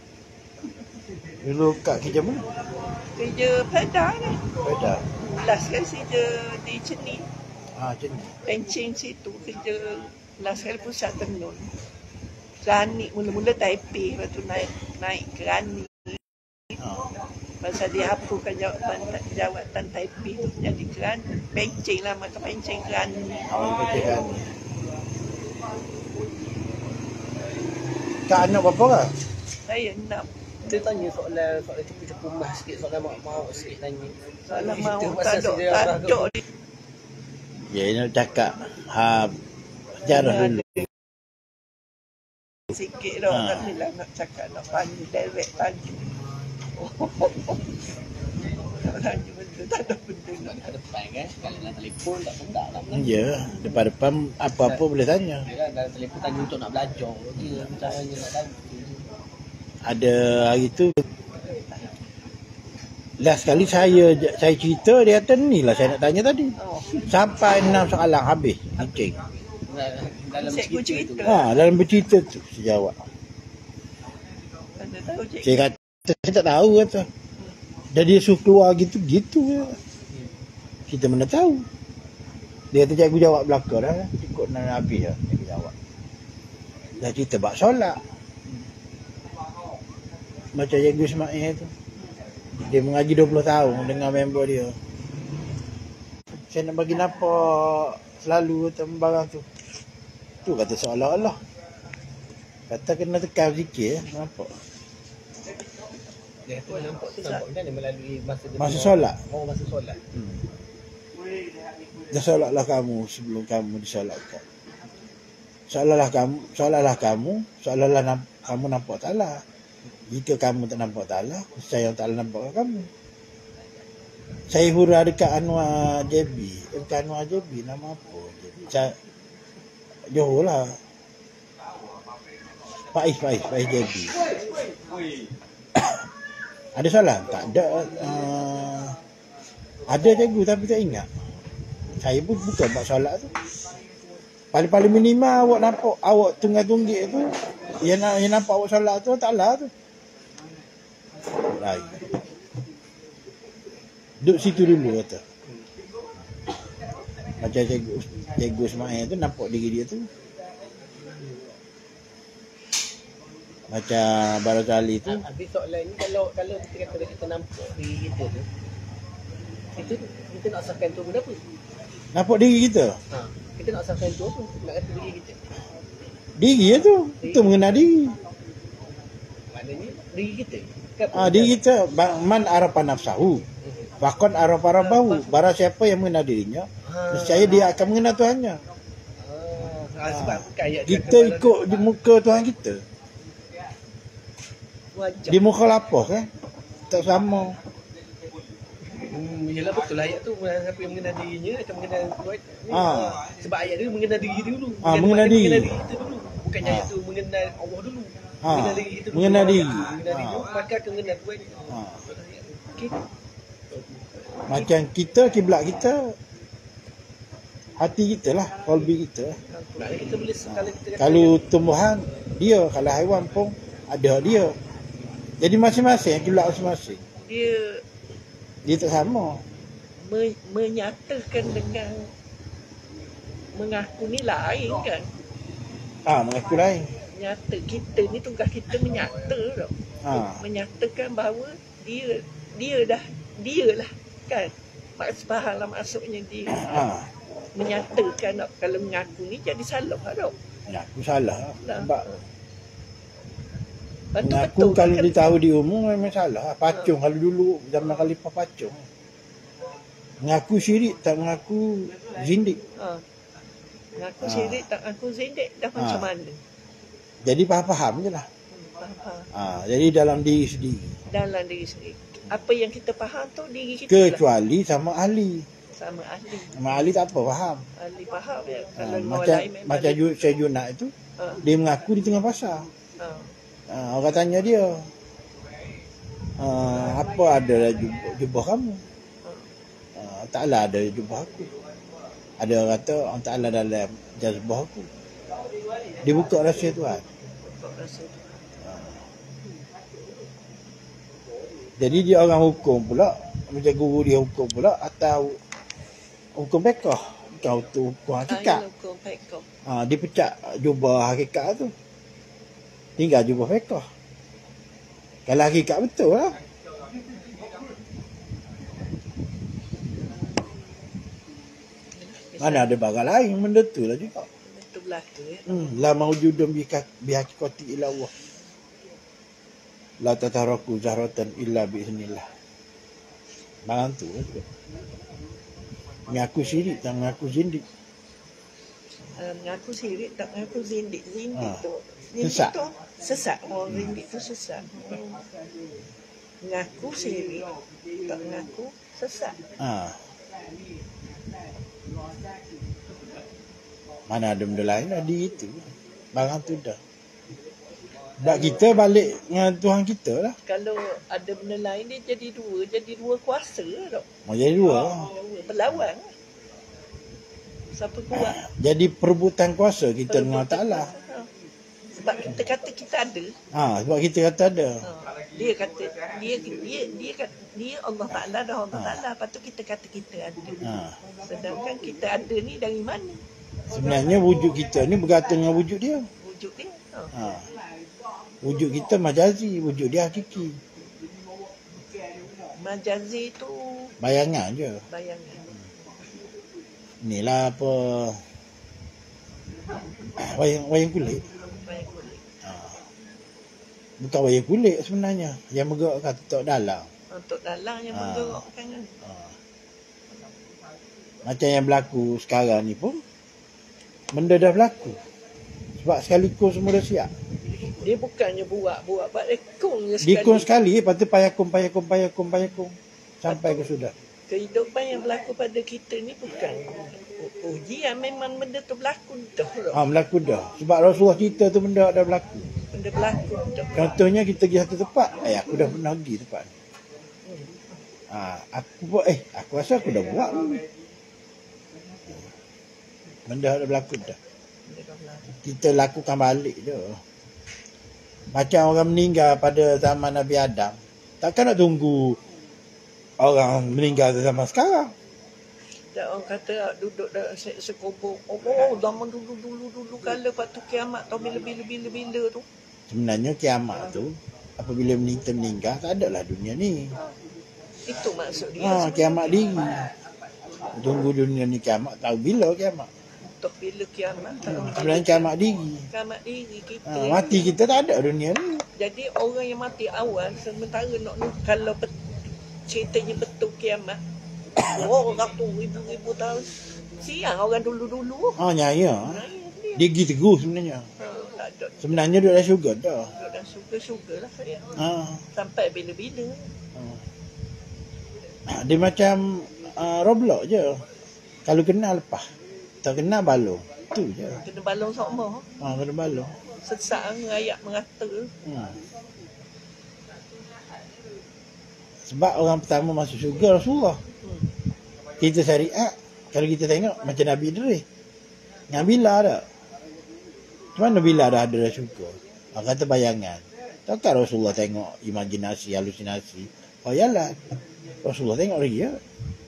Dulu kat kerja mana? Kerja pedal ni. Pedal. Last kali kerja di Ceni. Macam ni. Pencing situ kerja last kali pusat tenun. kerani mula-mula Taipei, lepas tu naik kerani. Pasal dia hapuskan jawatan Taipei tu jadi kerani. Pencing lah, maka pencing kerani. Pencing. Kak anak berapa lah? Saya 6. Dia tanya soalan cepu-cepu mas sikit, soalan mak sikit tanya. Soalan mau tak. Ya, nak cakap sejarah dulu. Sikit dah, tapi lah nak cakap, nak panggil direct tajuk. Nak tanya benda, tak ada benda. Nak depan kan, kalau nak telefon tak benda lah. Ya, depan-depan apa-apa boleh tanya. Dia kan dalam telefon tanya untuk nak belajar. Dia caranya nak tanya. Ada hari tu last kali saya cerita, dia kata ni lah saya nak tanya tadi. Sampai 6 soalan habis meeting. Dalam cerita tu. Dalam bercerita tu saya jawab. Saya kata saya tak tahu kata. Dan dia suruh keluar gitu. Kita mana tahu. Dia kata cikgu jawab belakang dah. Ikut nak habis dah. Cikgu jawab. Dah cerita bab solat. Macam Cikgu Ismail tu. Dia mengaji 20 tahun dengan member dia. Saya nak bagi nampak selalu kata barang tu. Tu kata seolah-olah. Kata kena tekan sikit nampak. Dia tu nampak kan dia melalui masa solat. Masa solat. Dah solatlah kamu sebelum kamu disolatkan. Solatlah kamu nampak Ta'ala. Jika kamu tak nampak Ta'ala, saya Ta'ala nampak kamu. Saya hura dekat Anwar JB. Dekat Anwar JB, nama apa? Johor lah. Faiz JB. Ada soalan? Tak ada. Ada cikgu tapi tak ingat. Saya pun bukan buat solat tu. Paling-paling minimal awak nampak, awak tunggak-tunggik tu, yang nampak awak solat tu, Ta'ala tu. Lain. Duduk situ dulu kata. Macam cikgu Ismail tu nampak diri dia tu. Macam Barazali tu. Habis soalan ni kalau kita kata kita nampak diri kita tu, kita nak sahkan tu benda apa? Nampak diri kita? Kita nak sahkan tu apa? Nak kata diri kita. Diri tu. Itu mengenal diri. Maknanya diri kita. Diri kita man arafa nafsahu. Bahkan arafa rabbahu. Barang siapa yang mengenal dirinya, nescaya dia akan mengenal Tuhannya. Sebab kita ikut di muka Tuhan kita. Di muka lapah kan? Tak sama. Yalah betul lah ayat tu. Siapa yang mengenal dirinya akan mengenal Tuhan. Sebab ayat dia mengenal diri dulu. Mengenal diri kita dulu. Bukan ayat tu mengenal Allah dulu. Mengenal diri itu dulu. Mengenal diri dulu, maka akan mengenal Tuhan. Okey. Macam kita, kiblat kita, hati kita lah, qalbi kita. Kita boleh kalau tumbuhan dia, kalau haiwan pun ada dia. Jadi masing-masing kiblat masing-masing. Dia tak sama. Menyatakan dengan mengaku ni lain kan? Mengaku lain. Nyata kita ni tugas kita menyata tau. Menyatakan bahawa dia lah kan. Faham lah maksudnya dia. Menyatakan tau. Kalau mengaku ni jadi salah tau. Mengaku salah. Sebab betul, kalau dia tahu di umum memang salah. Pacung kalau dulu zaman Khalifah Pacung. Mengaku syirik tak mengaku zindik. Mengaku syirik tak mengaku zindik dah macam mana? Jadi faham je lah. Jadi dalam diri sendiri. Dalam diri sendiri. Apa yang kita faham tu diri kita kecuali lah. Sama ahli. Sama ahli tak apa faham. Ahli faham ya. Macam Syed Junad itu, dia mengaku di tengah pasar. Orang tanya dia, apa ada jubah kamu? Taklah ada jubah aku. Ada orang kata Allah Ta'ala dalam jazbah aku. Dia buka rahsia Tuhan. Jadi dia orang hukum pula, macam guru dia hukum pula, atau hukum fiqh, bukan hukum hakikat. Dia pecah jubah hakikat tu. Tinggal jumpa fiqh. Kalau hakikat betul lah. Mana ada barang lain benda tu lah juga. Itu berlaku ya. La mawjudun bihaqati ila Allah. La tataraku zahratan illa biiznillah. Barang tu lah juga. Mengaku syirik tak mengaku zindik. Mengaku syirik tak mengaku zindik. Zindik tu. Sesat. Tu sesat. Zindik tu sesat. Mengaku syirik tak mengaku sesat. Mana ada benda lain ada itu. Barang tu dah. Tak kita balik dengan Tuhan kita lah. Kalau ada benda lain dia jadi dua kuasa tak? Mau jadi dua. Berlawan. Siapa kuat? Jadi perebutan kuasa kita dengan Ta'ala. Sebab kita kata kita ada. Sebab kita kata ada. Dia kata dia Allah Ta'ala dah Allah Ta'ala. Lepas tu kita kata kita ada. Sedangkan kita ada ni dari mana? Sebenarnya wujud kita ni bergantung dengan wujud dia. Wujud dia. Wujud kita majazi, wujud dia hakiki. Majazi tu bayangan je. Bayangan. Inilah apa wayang kulit. Wayang kulit. Bukan wayang kulit sebenarnya. Yang menggerakkan tok dalang. Tok dalang yang menggerakkan. Macam yang berlaku sekarang ni pun benda dah berlaku. Sebab sekaligus semua dah siap. Dia bukannya buat rekong je sekali. Dikong sekali, lepas tu payakung. Sampai ke sudah. Kehidupan yang berlaku pada kita ni bukan ujian, memang benda tu berlaku dah. Berlaku dah. Sebab Rasulullah cerita tu benda dah berlaku. Benda berlaku dah. Contohnya kita pergi satu tempat, aku dah pernah pergi tempat ni. Aku rasa aku dah buat. Benda dah berlaku dah. Kita lakukan balik je. Macam orang meninggal pada zaman Nabi Adam. Takkan nak tunggu orang meninggal zaman sekarang. Dan orang kata duduk dalam sekubur. Zaman dulu kala waktu kiamat tahun bila tu. Sebenarnya kiamat tu apabila meninggal tak adalah dunia ni. Itu maksud dia. Kiamat diri. Tunggu dunia ni kiamat, tahu bila kiamat. Toh bila kiamat tahu. Sebenarnya kiamat diri. Kiamat diri kita. Mati kita tak ada dunia ni. Jadi orang yang mati awal sementara kalau ceritanya betul kiamat. Orang tu ribu tahun. Siang orang dulu-dulu. Ya. Dia pergi teguh sebenarnya. Tak ada. Sebenarnya duduk dalam syurga dah. Duduk dalam syurga lah saya. Sampai bila-bila. Dia macam Roblox je. Kalau kenal lepas. Tak kenal balong. Tu je. Kena balong sama. Kena balong. Sesak ayat mengata. Sebab orang pertama masuk syurga Rasulullah. Kita syariat. Kalau kita tengok macam Nabi Idris. Yang bila tak? Macam mana bila dah ada dalam syurga? Kata bayangan. Takkan Rasulullah tengok imajinasi, halusinasi. Yalah. Rasulullah tengok lagi ya.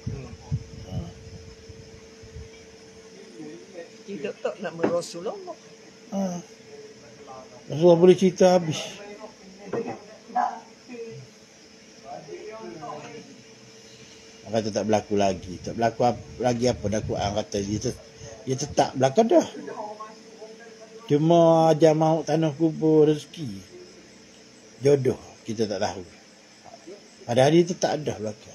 Tidak tak nama Rasulullah. Rasulullah boleh cerita habis. Kata tak berlaku lagi. Tak berlaku lagi apa dah Quran kata dia tetap berlaku dah. Cuma ajar maut tanah kubur rezeki. Jodoh kita tak tahu. Padahal dia tetap ada berlaku.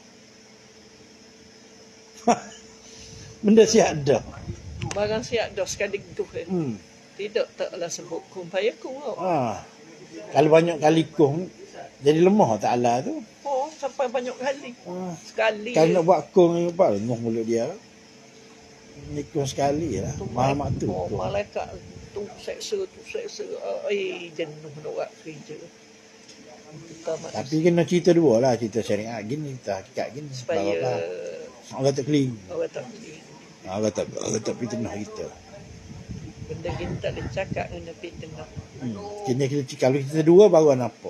Benda siap dah. Barang siap dah sekali tu. Tidak taklah sebut kun payakun. Kalau banyak kali kun jadi lemah Ta'ala tu. Sampai banyak kali. Sekali. Kalau nak buat kun buat lemah mulut dia. Ni kun sekali lah. Malam tu. Malaikat tu seksa. Jenuh nak buat kerja. Tapi kena cerita dua lah. Cerita syariat gini, cerita hakikat gini. Supaya orang tak keling. Orang tak fitnah kita. Benda kita tak boleh cakap kena fitnah. Kalau kita dua baru nampak.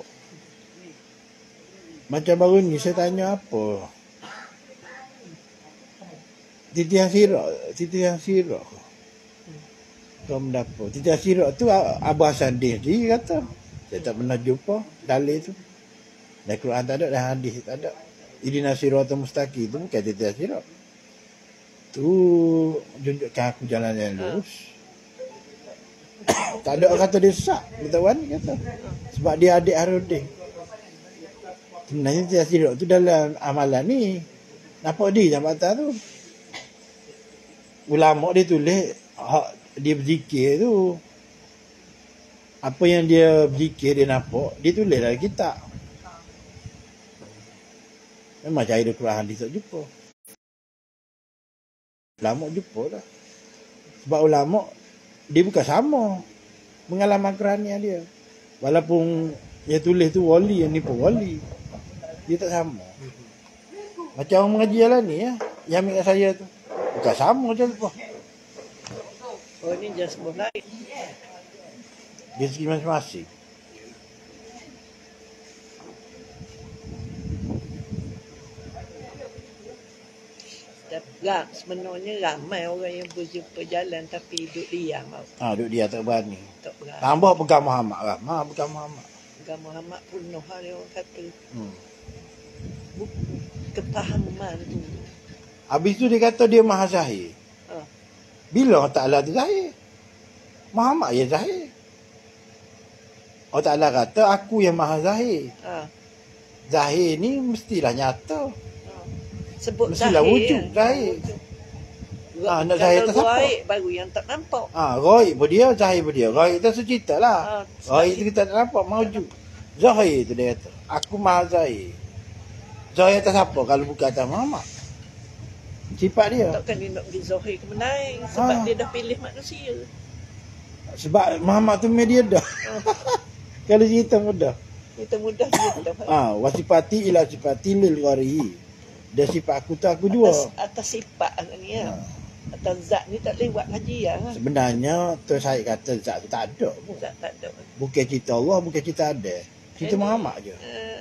Macam baru ni saya tanya apa? Titian sirak. Kau mendapat. Titian sirak tu Abah Hasan dia kata. Saya tak pernah jumpa dalil tu. Dan Quran tak ada, dan hadis tak ada. Ihdina siratal mustaqim tu bukan titik sirat. Tu tunjukkan aku jalan yang lurus. Tak ada orang kata dia sesat. Dia tak wani kata. Sebab dia adik Harudin. Sebenarnya titik sirat tu dalam amalan ni. Nampak di jambatan tu. Ulama dia tulis dia berzikir tu. Apa yang dia berzikir, dia nampak, dia tulis dalam kitab. Memang cari dia Quran hadis tak jumpa. Ulama jumpa dah. Sebab ulama dia bukan sama pengalaman Quraniah dia. Walaupun dia tulis tu wali, yang ni pun wali. Dia tak sama. Macam orang mengaji jalan ni ya, yang ambil saya tu. Bukan sama je lepas. Oh ni jelas sebuah lain. Dia segi masing-masing. Sebenarnya ramai orang yang berjumpa jalan tapi duduk diam. Duduk dia tak berani. Tak berani. Tambah pegang Muhammad lah. Pegang Muhammad. Pegang Muhammad penuh hari orang kata. Kepahaman tu. Habis tu dia kata dia maha zahir. Bila Allah Ta'ala tu zahir? Muhammad ya zahir. Allah Ta'ala kata aku yang maha zahir. Zahir ni mestilah nyata. Sebut mestilah zahir. Wujud zahir. Nak zahir tak siapa? Gaib baru yang tak nampak. Gaib pun dia, zahir pun dia. Gaib tu cerita lah. Gaib tu kita tak nampak, mawujud. Zahir tu dia kata. Aku maha zahir. Zahir tak siapa kalau bukan atas Muhammad. Sifat dia. Takkan dia nak pergi zahir ke menaik. Sebab dia dah pilih manusia. Sebab Muhammad tu media dah. Kalau cerita mudah. Kita mudah dia dah. Wasifati ila sifati lil gharihi. Dia sifat aku tu aku dua. Atas sifat ni ya. Atas zat ni tak lewat haji ya. Sebenarnya tu saya kata zat tu tak ada pun. Zat tak ada. Bukan cerita Allah, bukan cerita ada. Cerita Muhammad je.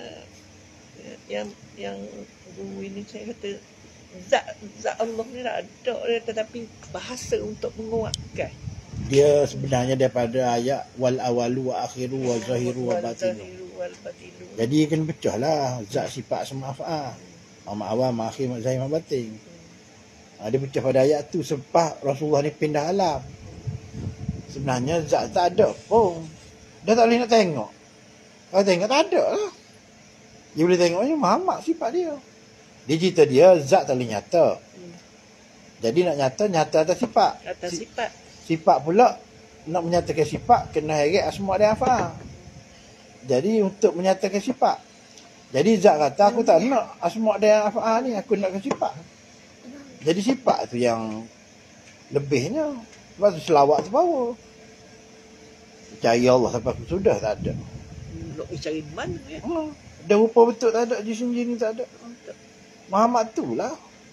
Yang guru ini saya kata zat Allah ni tak ada, tetapi bahasa untuk menguatkan. Dia sebenarnya daripada ayat wal awalu wa akhiru wa zahiru wa batinu. Jadi kena pecah lah zat sifat semua af'al. Mak awal, mak akhir, mak zahir, mak batin. Dia pecah pada ayat tu sebab Rasulullah ni pindah alam. Sebenarnya zat tak ada pun. Dah tak boleh nak tengok. Kalau tengok tak ada lah. Dia boleh tengok ni Muhammad sifat dia. Dia cerita dia zat tak boleh nyata. Jadi nak nyata atas sifat. Atas sifat. Sifat pula nak menyatakan sifat kena heret asma' dan af'al. Jadi untuk menyatakan sifat. Jadi zat kata aku tak nak asma' dan af'al ni, aku nak ke sifat. Jadi sifat tu yang lebihnya. Sebab tu selawat tu power. Cari Allah sampai aku sudah tak ada. Nak cari mana ya? Dah rupa betul tak ada, jisim ni tak ada. Muhammad tu lah.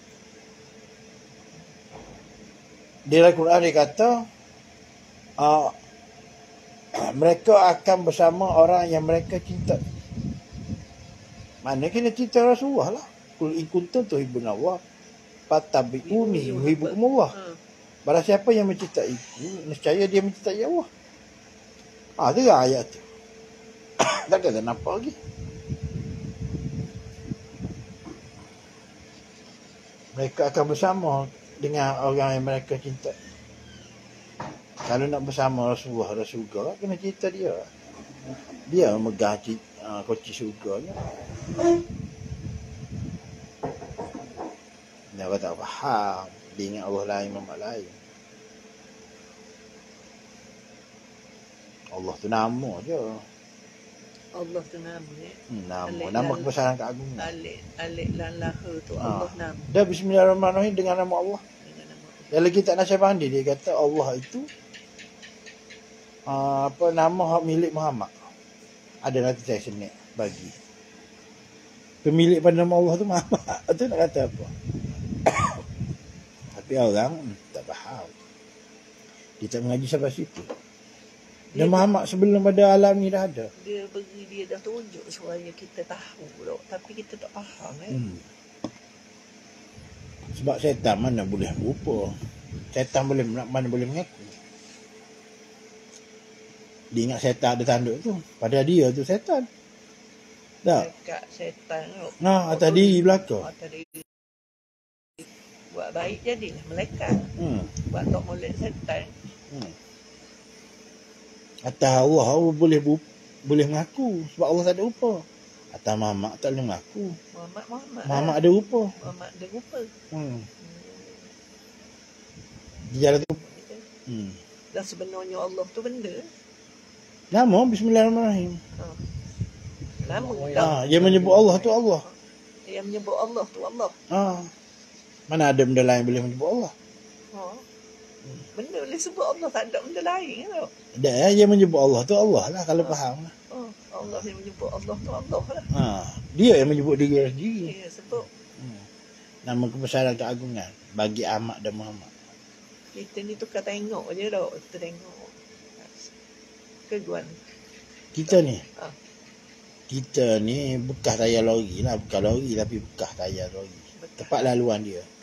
Di dalam Quran dia kata mereka akan bersama orang yang mereka cinta. Mana kena cinta Rasulullah lah. Kul in kuntum tuhibbunallah fattabi'uni yuhibbukumullah. Barang siapa yang mencintai itu, nescaya dia mencintai Allah. Tu lah ayat tu. Tak ada nampak lagi. Mereka akan bersama dengan orang yang mereka cinta. Kalau nak bersama Rasulullah kena cinta dia. Dia memegang kunci syurganya. Dia tak faham. Dia ingat Allah lain, Muhammad lain. Allah tu nama je. Allah tu nama ya. Nama kebesaran keagungan. Alik lan lahu tu Allah nama. Dah bismillahirrahmanirrahim dengan nama Allah. Dalam kitab Nasyabandi dia kata Allah itu nama hak milik Muhammad. Ada nanti saya senik bagi. Pemilik pada nama Allah tu Muhammad. Itu nak kata apa? Tapi orang tak faham. Dia tak mengaji sampai situ. Dan Muhammad sebelum pada alam ni dah ada. Dia bagi, dia dah tunjuk supaya kita tahu dok, tapi kita tak faham Sebab syaitan mana boleh berupa. Syaitan mana boleh mengaku. Dia ingat setan ada tanduk tu. Padahal dia tu setan. Tak? Dekat setan tu. Atas diri belakang. Atas diri. Buat baik jadilah malaikat. Buat tak molek setan. Atas Allah boleh mengaku sebab Allah tak ada rupa. Atas mamak tak boleh mengaku. Mamak ada rupa. Mamak ada rupa. Di jalan tu. Dan sebenarnya Allah tu benda. Nama Bismillahirrahmanirrahim. Nama. Dia menyebut Allah tu Allah. Dia menyebut Allah tu Allah. Mana ada benda lain boleh menyebut Allah? Benda boleh sebut Allah, tak ada benda lain tau. Dia yang menyebut Allah tu Allah lah kalau faham lah. Allah yang menyebut Allah tu Allah lah. Dia yang menyebut diri sendiri. Dia sebut. Nama kebesaran keagungan bagi Ahmad dan Muhammad. Kita ni tukar tengok je tau. Kita tengok keguan. Kita ni bekas tayar lori lah. Bukan lori tapi bekas tayar lori. Tempat laluan dia.